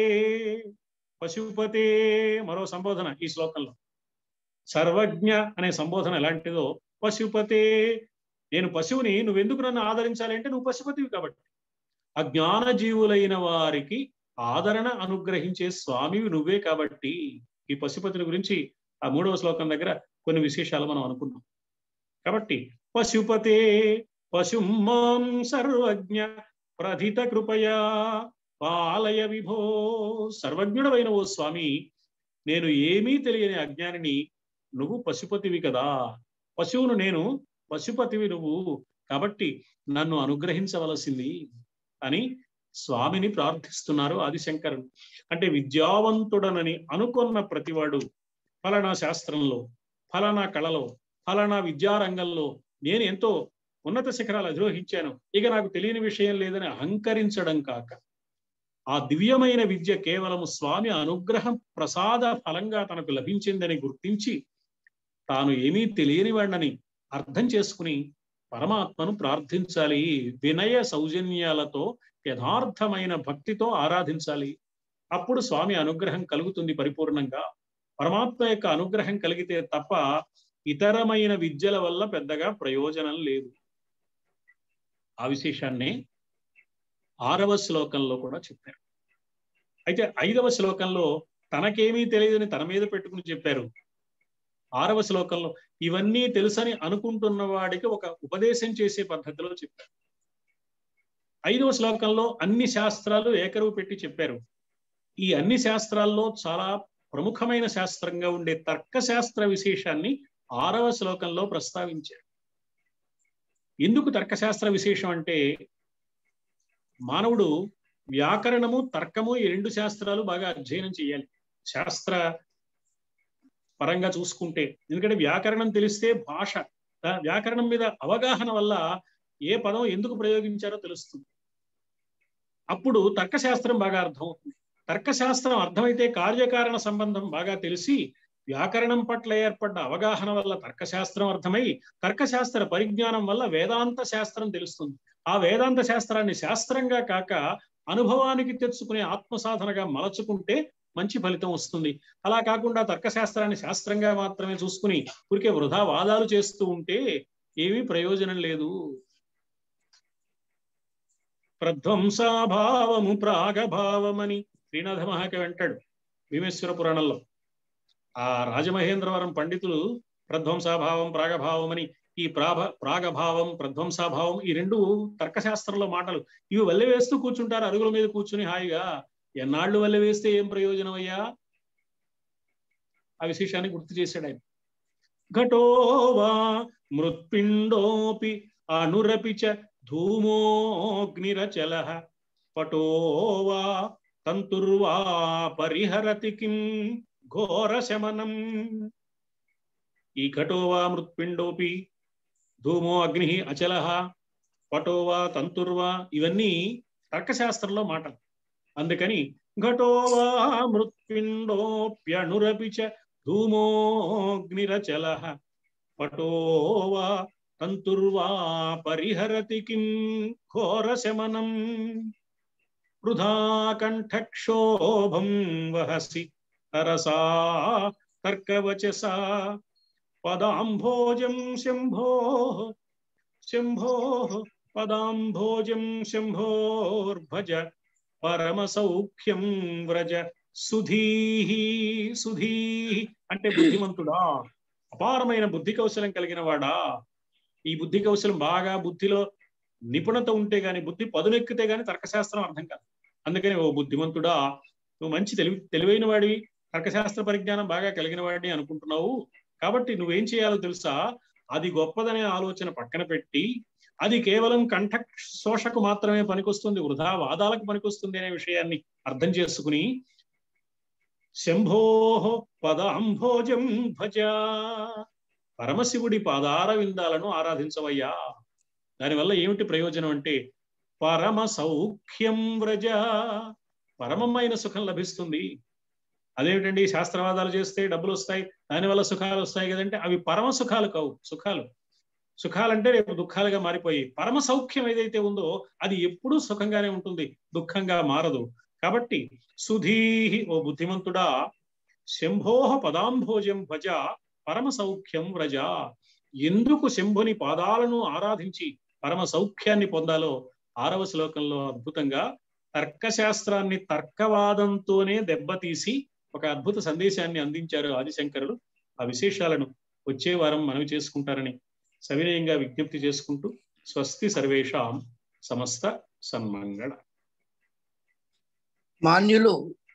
పశుపతే మరో సంబోధన ఈ శ్లోకంలో. సర్వజ్ఞ అనే సంబోధన ఎలాంటిదో పశుపతే నేను పశువుని, నువ్వెందుకు నన్ను ఆదరించాలి అంటే నువ్వు పశుపతివి కాబట్టి. అజ్ఞాన జీవులైన వారికి ఆదరణ అనుగ్రహించే స్వామివి నువ్వే కాబట్టి. ఈ పశుపతిని గురించి ఆ మూడవ శ్లోకం దగ్గర కొన్ని విశేషాలు మనం అనుకున్నాం. కాబట్టి పశుపతే పశుమాం సర్వజ్ఞ ప్రథిత కృపయా పాలయ విభో. సర్వజ్ఞుడవైన ఓ స్వామి, నేను ఏమీ తెలియని అజ్ఞానిని, నువ్వు పశుపతివి కదా. పశువును నేను, పశుపతివి నువ్వు, కాబట్టి నన్ను అనుగ్రహించవలసింది అని స్వామిని ప్రార్థిస్తున్నారు ఆదిశంకరుడు. అంటే విద్యావంతుడనని అనుకున్న ప్రతివాడు ఫలానా శాస్త్రంలో, ఫలానా కళలో, ఫలానా విద్యారంగంలో నేను ఎంతో ఉన్నత శిఖరాలు అధిరోహించాను, ఇక నాకు తెలియని విషయం లేదని అహంకరించడం కాక, ఆ దివ్యమైన విద్య కేవలం స్వామి అనుగ్రహం ప్రసాద ఫలంగా తనకు లభించిందని గుర్తించి తాను ఏమీ తెలియని వాడిని అర్థం చేసుకుని పరమాత్మను ప్రార్థించాలి. వినయ సౌజన్యాలతో యథార్థమైన భక్తితో ఆరాధించాలి. అప్పుడు స్వామి అనుగ్రహం కలుగుతుంది పరిపూర్ణంగా. పరమాత్మ యొక్క అనుగ్రహం కలిగితే తప్ప ఇతరమైన విద్యల వల్ల పెద్దగా ప్రయోజనం లేదు. ఆ విశేషాన్ని ఆరవ శ్లోకంలో కూడా చెప్పారు. అయితే ఐదవ శ్లోకంలో తనకేమీ తెలియదని తన మీద పెట్టుకుని చెప్పారు. ఆరవ శ్లోకంలో ఇవన్నీ తెలుసని అనుకుంటున్న వాడికి ఒక ఉపదేశం చేసే పద్ధతిలో చెప్పారు. ఐదవ శ్లోకంలో అన్ని శాస్త్రాలు ఏకరువు పెట్టి చెప్పారు. ఈ అన్ని శాస్త్రాల్లో చాలా ప్రముఖమైన శాస్త్రంగా ఉండే తర్కశాస్త్ర విశేషాన్ని ఆరవ శ్లోకంలో ప్రస్తావించారు. ఎందుకు తర్కశాస్త్ర విశేషం అంటే, మానవుడు వ్యాకరణము, తర్కము ఈ రెండు శాస్త్రాలు బాగా అధ్యయనం చేయాలి శాస్త్ర పరంగా చూసుకుంటే. ఎందుకంటే వ్యాకరణం తెలిస్తే భాష, వ్యాకరణం మీద అవగాహన వల్ల ఏ పదం ఎందుకు ప్రయోగించారో తెలుస్తుంది. అప్పుడు తర్కశాస్త్రం బాగా అర్థమవుతుంది. తర్కశాస్త్రం అర్థమైతే కార్యకారణ సంబంధం బాగా తెలిసి వ్యాకరణం పట్ల ఏర్పడ్డ అవగాహన వల్ల తర్కశాస్త్రం అర్థమై, తర్కశాస్త్ర పరిజ్ఞానం వల్ల వేదాంత శాస్త్రం తెలుస్తుంది. ఆ వేదాంత శాస్త్రాన్ని శాస్త్రంగా కాక అనుభవానికి తెచ్చుకునే ఆత్మసాధనగా మలచుకుంటే మంచి ఫలితం వస్తుంది. అలా కాకుండా తర్కశాస్త్రాన్ని శాస్త్రంగా మాత్రమే చూసుకుని ఊరికే వృధా వాదాలు చేస్తూ ఉంటే ఏమీ ప్రయోజనం లేదు. ప్రధ్వంసాభావము ప్రాగభావమని శ్రీనాథ మహాకవి అంటాడు భీమేశ్వర పురాణంలో. ఆ రాజమహేంద్రవరం పండితులు ప్రధ్వంసాభావం ప్రాగభావం అని, ఈ ప్రాభ ప్రాగభావం ప్రధ్వంసాభావం ఈ రెండు తర్కశాస్త్రంలో మాటలు. ఇవి వల్లె వేస్తూ కూర్చుంటారు అరుగుల మీద కూర్చుని హాయిగా. ఎన్నాళ్ళు వల్లె వేస్తే ఏం ప్రయోజనం అయ్యా? ఆ విశేషాన్ని గుర్తు చేశాడు ఆయన. ఘటోవా మృత్పిండోపి అనురపిచ ధూమోగ్నిరచల పటోవా తంతుర్వా పరిహరతి కిం ఘోర శమనం. ఈ ఘటోవా మృత్పిండోపి ధూమో అగ్ని అచల పటోవా తంతుర్వా ఇవన్నీ తర్కశాస్త్రంలో మాటలు. అందుకని ఘటోవా మృత్పిండోప్యనురపిచ ధూమోగ్నిరచల పటోవా తంతుర్వా పరిహరతి కిం ఘోర శమనం. వృధా కంఠక్షోభం వహసి తరసా తర్కవచసా పదాంభోజం శంభో శంభో పదాంభోజం శంభోర్భజ పరమ సౌఖ్యం వ్రజ సుధీహి. సుధీహి అంటే బుద్ధిమంతుడా, అపారమైన బుద్ధి కౌశలం కలిగిన వాడా. ఈ బుద్ధి కౌశలం బాగా బుద్ధిలో నిపుణత ఉంటే గాని, బుద్ధి పదునెక్కితే గాని తర్కశాస్త్రం అర్థం కాదు. అందుకని ఓ బుద్ధిమంతుడా, నువ్వు మంచి తెలివి తెలివైన వాడివి, తర్కశాస్త్ర పరిజ్ఞానం బాగా కలిగిన వాడిని అనుకుంటున్నావు. కాబట్టి నువ్వేం చేయాలో తెలుసా? అది గొప్పదనే ఆలోచన పక్కన పెట్టి, అది కేవలం కంఠ శోషకు మాత్రమే పనికొస్తుంది, వృధా వాదాలకు పనికొస్తుంది అనే విషయాన్ని అర్థం చేసుకుని శంభో పదాంభోజం భజ, పరమశివుడి పాదార విందాలను ఆరాధించవయ్యా. దానివల్ల ఏమిటి ప్రయోజనం అంటే పరమ సౌఖ్యం వ్రజ, పరమమైన సుఖం లభిస్తుంది. అదేమిటండి శాస్త్రవాదాలు చేస్తే డబ్బులు వస్తాయి, దానివల్ల సుఖాలు వస్తాయి కదంటే అవి పరమ సుఖాలు కావు. సుఖాలు సుఖాలంటే రేపు దుఃఖాలుగా మారిపోయి, పరమ సౌఖ్యం ఏదైతే ఉందో అది ఎప్పుడూ సుఖంగానే ఉంటుంది, దుఃఖంగా మారదు. కాబట్టి సుధీహి ఓ బుద్ధిమంతుడా, శంభోహ పదాంభోజం భజ పరమ సౌఖ్యం వ్రజ, ఎందుకు శంభుని పాదాలను ఆరాధించి పరమ సౌఖ్యాన్ని పొందాలో ఆరవ శ్లోకంలో అద్భుతంగా తర్కశాస్త్రాన్ని తర్కవాదంతోనే దెబ్బతీసి ఒక అద్భుత సందేశాన్ని అందించారు ఆదిశంకరులు. ఆ విశేషాలను వచ్చే వారం మనవి చేసుకుంటారని సవినయంగా విజ్ఞప్తి చేసుకుంటూ స్వస్తి సర్వేషాం సమస్త సన్మంగళ. మాన్యులు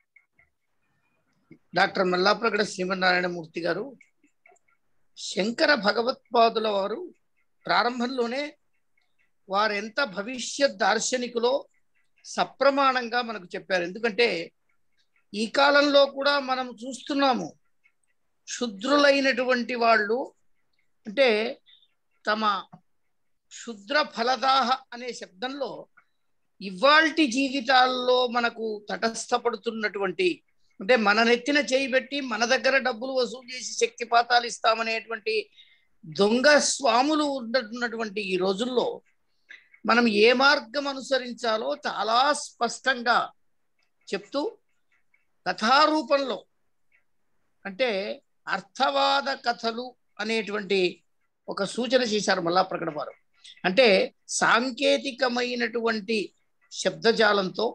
డాక్టర్ మల్లాప్రగడ శ్రీమన్నారాయణమూర్తి గారు శంకర భగవత్పాదుల వారు ప్రారంభంలోనే వారెంత భవిష్యత్ దార్శనికులో సప్రమాణంగా మనకు చెప్పారు. ఎందుకంటే ఈ కాలంలో కూడా మనం చూస్తున్నాము, క్షుద్రులైనటువంటి వాళ్ళు అంటే తమ క్షుద్ర ఫలదాహ అనే శబ్దంలో ఇవాల్టి జీవితాల్లో మనకు తటస్థపడుతున్నటువంటి, అంటే మన నెత్తిన చేయి పెట్టి మన దగ్గర డబ్బులు వసూలు చేసి శక్తిపాతాలు ఇస్తామనేటువంటి దొంగ స్వాములు ఉన్నటువంటి ఈ రోజుల్లో మనం ఏ మార్గం అనుసరించాలో చాలా స్పష్టంగా చెప్తూ కథారూపంలో, అంటే అర్థవాద కథలు అనేటువంటి ఒక సూచన చేశారు మల్లాప్రగడ వారు. అంటే సాంకేతికమైనటువంటి శబ్దజాలంతో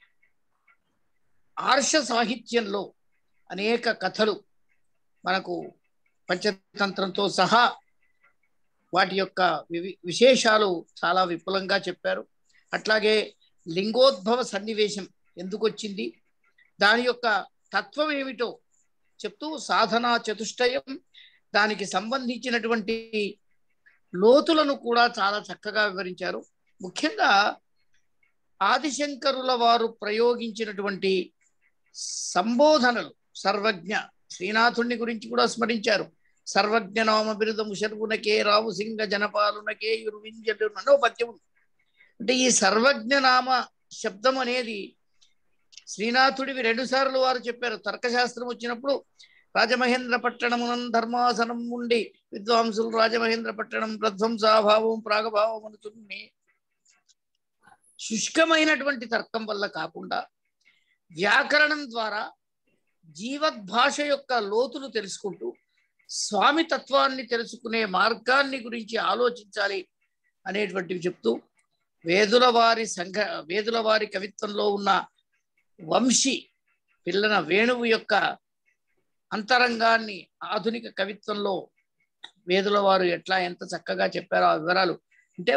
ఆర్ష సాహిత్యంలో అనేక కథలు మనకు పంచతంత్రంతో సహా వాటి యొక్క విశేషాలు చాలా విపులంగా చెప్పారు. అట్లాగే లింగోద్భవ సన్నివేశం ఎందుకు వచ్చింది, దాని యొక్క తత్వం ఏమిటో చెప్తూ సాధనా చతుష్టయం, దానికి సంబంధించినటువంటి లోతులను కూడా చాలా చక్కగా వివరించారు. ముఖ్యంగా ఆదిశంకరుల వారు ప్రయోగించినటువంటి సంబోధనలు, సర్వజ్ఞ శ్రీనాథుణ్ణి గురించి కూడా స్మరించారు. సర్వజ్ఞ నామ బిరుదము శర్వునకే రావు సింగ జనపాలునకే యురువింజలు అనో పద్యం. అంటే ఈ సర్వజ్ఞ నామ శబ్దం అనేది శ్రీనాథుడివి రెండు సార్లు వారు చెప్పారు. తర్కశాస్త్రం వచ్చినప్పుడు రాజమహేంద్ర పట్టణమునం ధర్మాసనం ఉండి విద్వాంసులు రాజమహేంద్ర పట్టణం ప్రధ్వంసాభావం ప్రాగభావం అనుతుంది. శుష్కమైనటువంటి తర్కం వల్ల కాకుండా వ్యాకరణం ద్వారా జీవద్భాష యొక్క లోతులు తెలుసుకుంటూ స్వామి తత్వాన్ని తెలుసుకునే మార్గాన్ని గురించి ఆలోచించాలి అనేటువంటివి చెప్తూ వేదుల వారి సంఘ వేదుల వారి కవిత్వంలో ఉన్న వంశీ పిల్లన వేణువు యొక్క అంతరంగాన్ని ఆధునిక కవిత్వంలో వేదుల వారు ఎట్లా ఎంత చక్కగా చెప్పారో ఆ వివరాలు. అంటే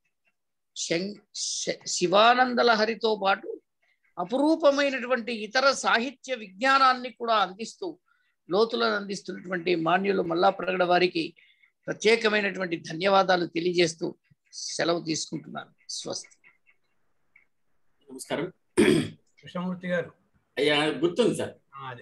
శివానంద లహరితో పాటు అపురూపమైనటువంటి ఇతర సాహిత్య విజ్ఞానాన్ని కూడా అందిస్తూ లోతులను అందిస్తున్నటువంటి మాన్యులు మల్లాప్రగడ వారికి ప్రత్యేకమైనటువంటి ధన్యవాదాలు తెలియజేస్తూ సెలవు తీసుకుంటున్నాను. స్వస్తి. నమస్కారం కృష్ణమూర్తి గారు. అయ్యా గుర్తుంది సార్,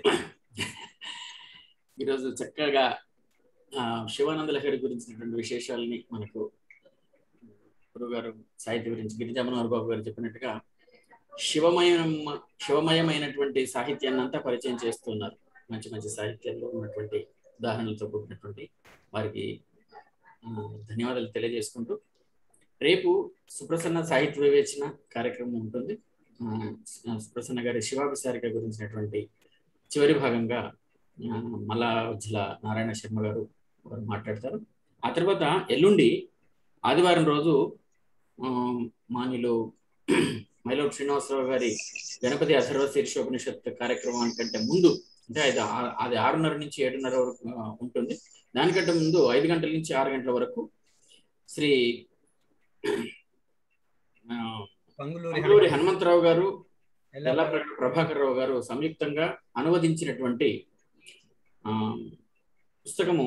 ఈరోజు చక్కగా శివానంద లహరి గురించినటువంటి విశేషాలని మనకు గురువు గారు సాహిత్య గురించి గిరిజా మనోహర్ బాబు గారు చెప్పినట్టుగా శివమయం శివమయమైనటువంటి సాహిత్యాన్ని అంతా పరిచయం చేస్తున్నారు. మంచి మంచి సాహిత్యాల్లో ఉన్నటువంటి ఉదాహరణలతో కూడినటువంటి వారికి ధన్యవాదాలు తెలియజేసుకుంటూ, రేపు సుప్రసన్న సాహిత్య వివేచన కార్యక్రమం ఉంటుంది. సుప్రసన్న గారి శివాభిసారిక గురించినటువంటి చివరి భాగంగా మల్లావజ్జల నారాయణ శర్మ గారు వారు మాట్లాడతారు. ఆ తర్వాత ఎల్లుండి ఆదివారం రోజు మాన్యులు మైలోడ్ శ్రీనివాసరావు గారి గణపతి అథర్వ శీర్షోపనిషత్ కార్యక్రమానికంటే ముందు, అంటే అది అది ఆరున్నర నుంచి ఏడున్నర వరకు ఉంటుంది. దానికంటే ముందు ఐదు గంటల నుంచి ఆరు గంటల వరకు శ్రీ పంగులూరి హనుమంతరావు గారు, ఎల్లాప్రగడ ప్రభాకర్ రావు గారు సంయుక్తంగా అనువదించినటువంటి పుస్తకము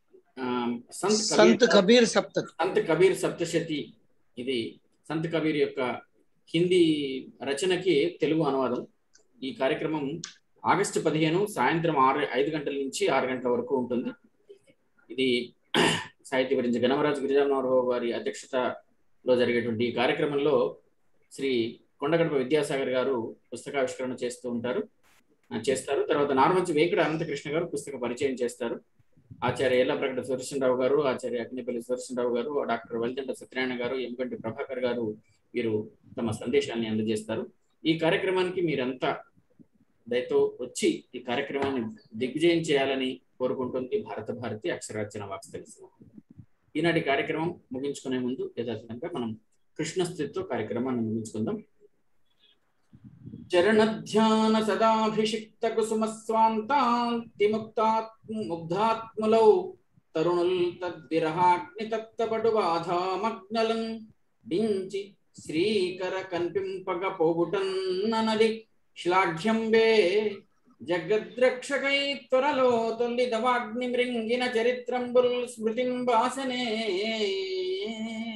సంత్ కబీర్ సప్త సంత్ కబీర్ సప్తశతి. ఇది సంత్ కబీర్ యొక్క హిందీ రచనకి తెలుగు అనువాదం. ఈ కార్యక్రమం ఆగస్టు పదిహేను సాయంత్రం ఆరు ఐదు గంటల నుంచి ఆరు గంటల వరకు ఉంటుంది. ఇది సాహిత్య గురించి గణమరాజు గిరిజామనోహర్ వారి అధ్యక్షతలో జరిగేటువంటి ఈ కార్యక్రమంలో శ్రీ కొండగడప విద్యాసాగర్ గారు పుస్తకావిష్కరణ చేస్తూ ఉంటారు చేస్తారు తర్వాత నార్మంచి వెంకట అనంతకృష్ణ గారు పుస్తక పరిచయం చేస్తారు. ఆచార్య ఎల్లాప్రగడ సుదర్శనరావు గారు, ఆచార్య అగ్నిపల్లి సుదర్శనరావు గారు, డాక్టర్ వల్దండ సత్యనారాయణ గారు, ఎంకంటి ప్రభాకర్ గారు వీరు తమ సందేశాన్ని అందజేస్తారు. ఈ కార్యక్రమానికి మీరంతా దయతో వచ్చి ఈ కార్యక్రమాన్ని దిగ్విజయం చేయాలని కోరుకుంటుంది భారత భారతి అక్షరార్చన వాక్స్ తెలుసు. ఈనాటి కార్యక్రమం ముగించుకునే ముందు యథాతథంగా మనం కృష్ణ స్థితితో కార్యక్రమాన్ని ముగించుకుందాం. చరణధ్యాన సదాభిషిక్త కుసుమ స్వాంతాంతి ముక్తాత్మ ముగ్ధాత్ములౌ తరుణుల్ తద్విరహాగ్ని తత్తపడు బాధామగ్నలం డించి శ్రీకర కన్పింపగ పోగుటన్ననది శ్లాఘ్యంబే జగద్రక్షకై త్వరలో తొల్లి దవాగ్ని మృంగిన చరిత్రంబుల్ స్మృతిం వాసనే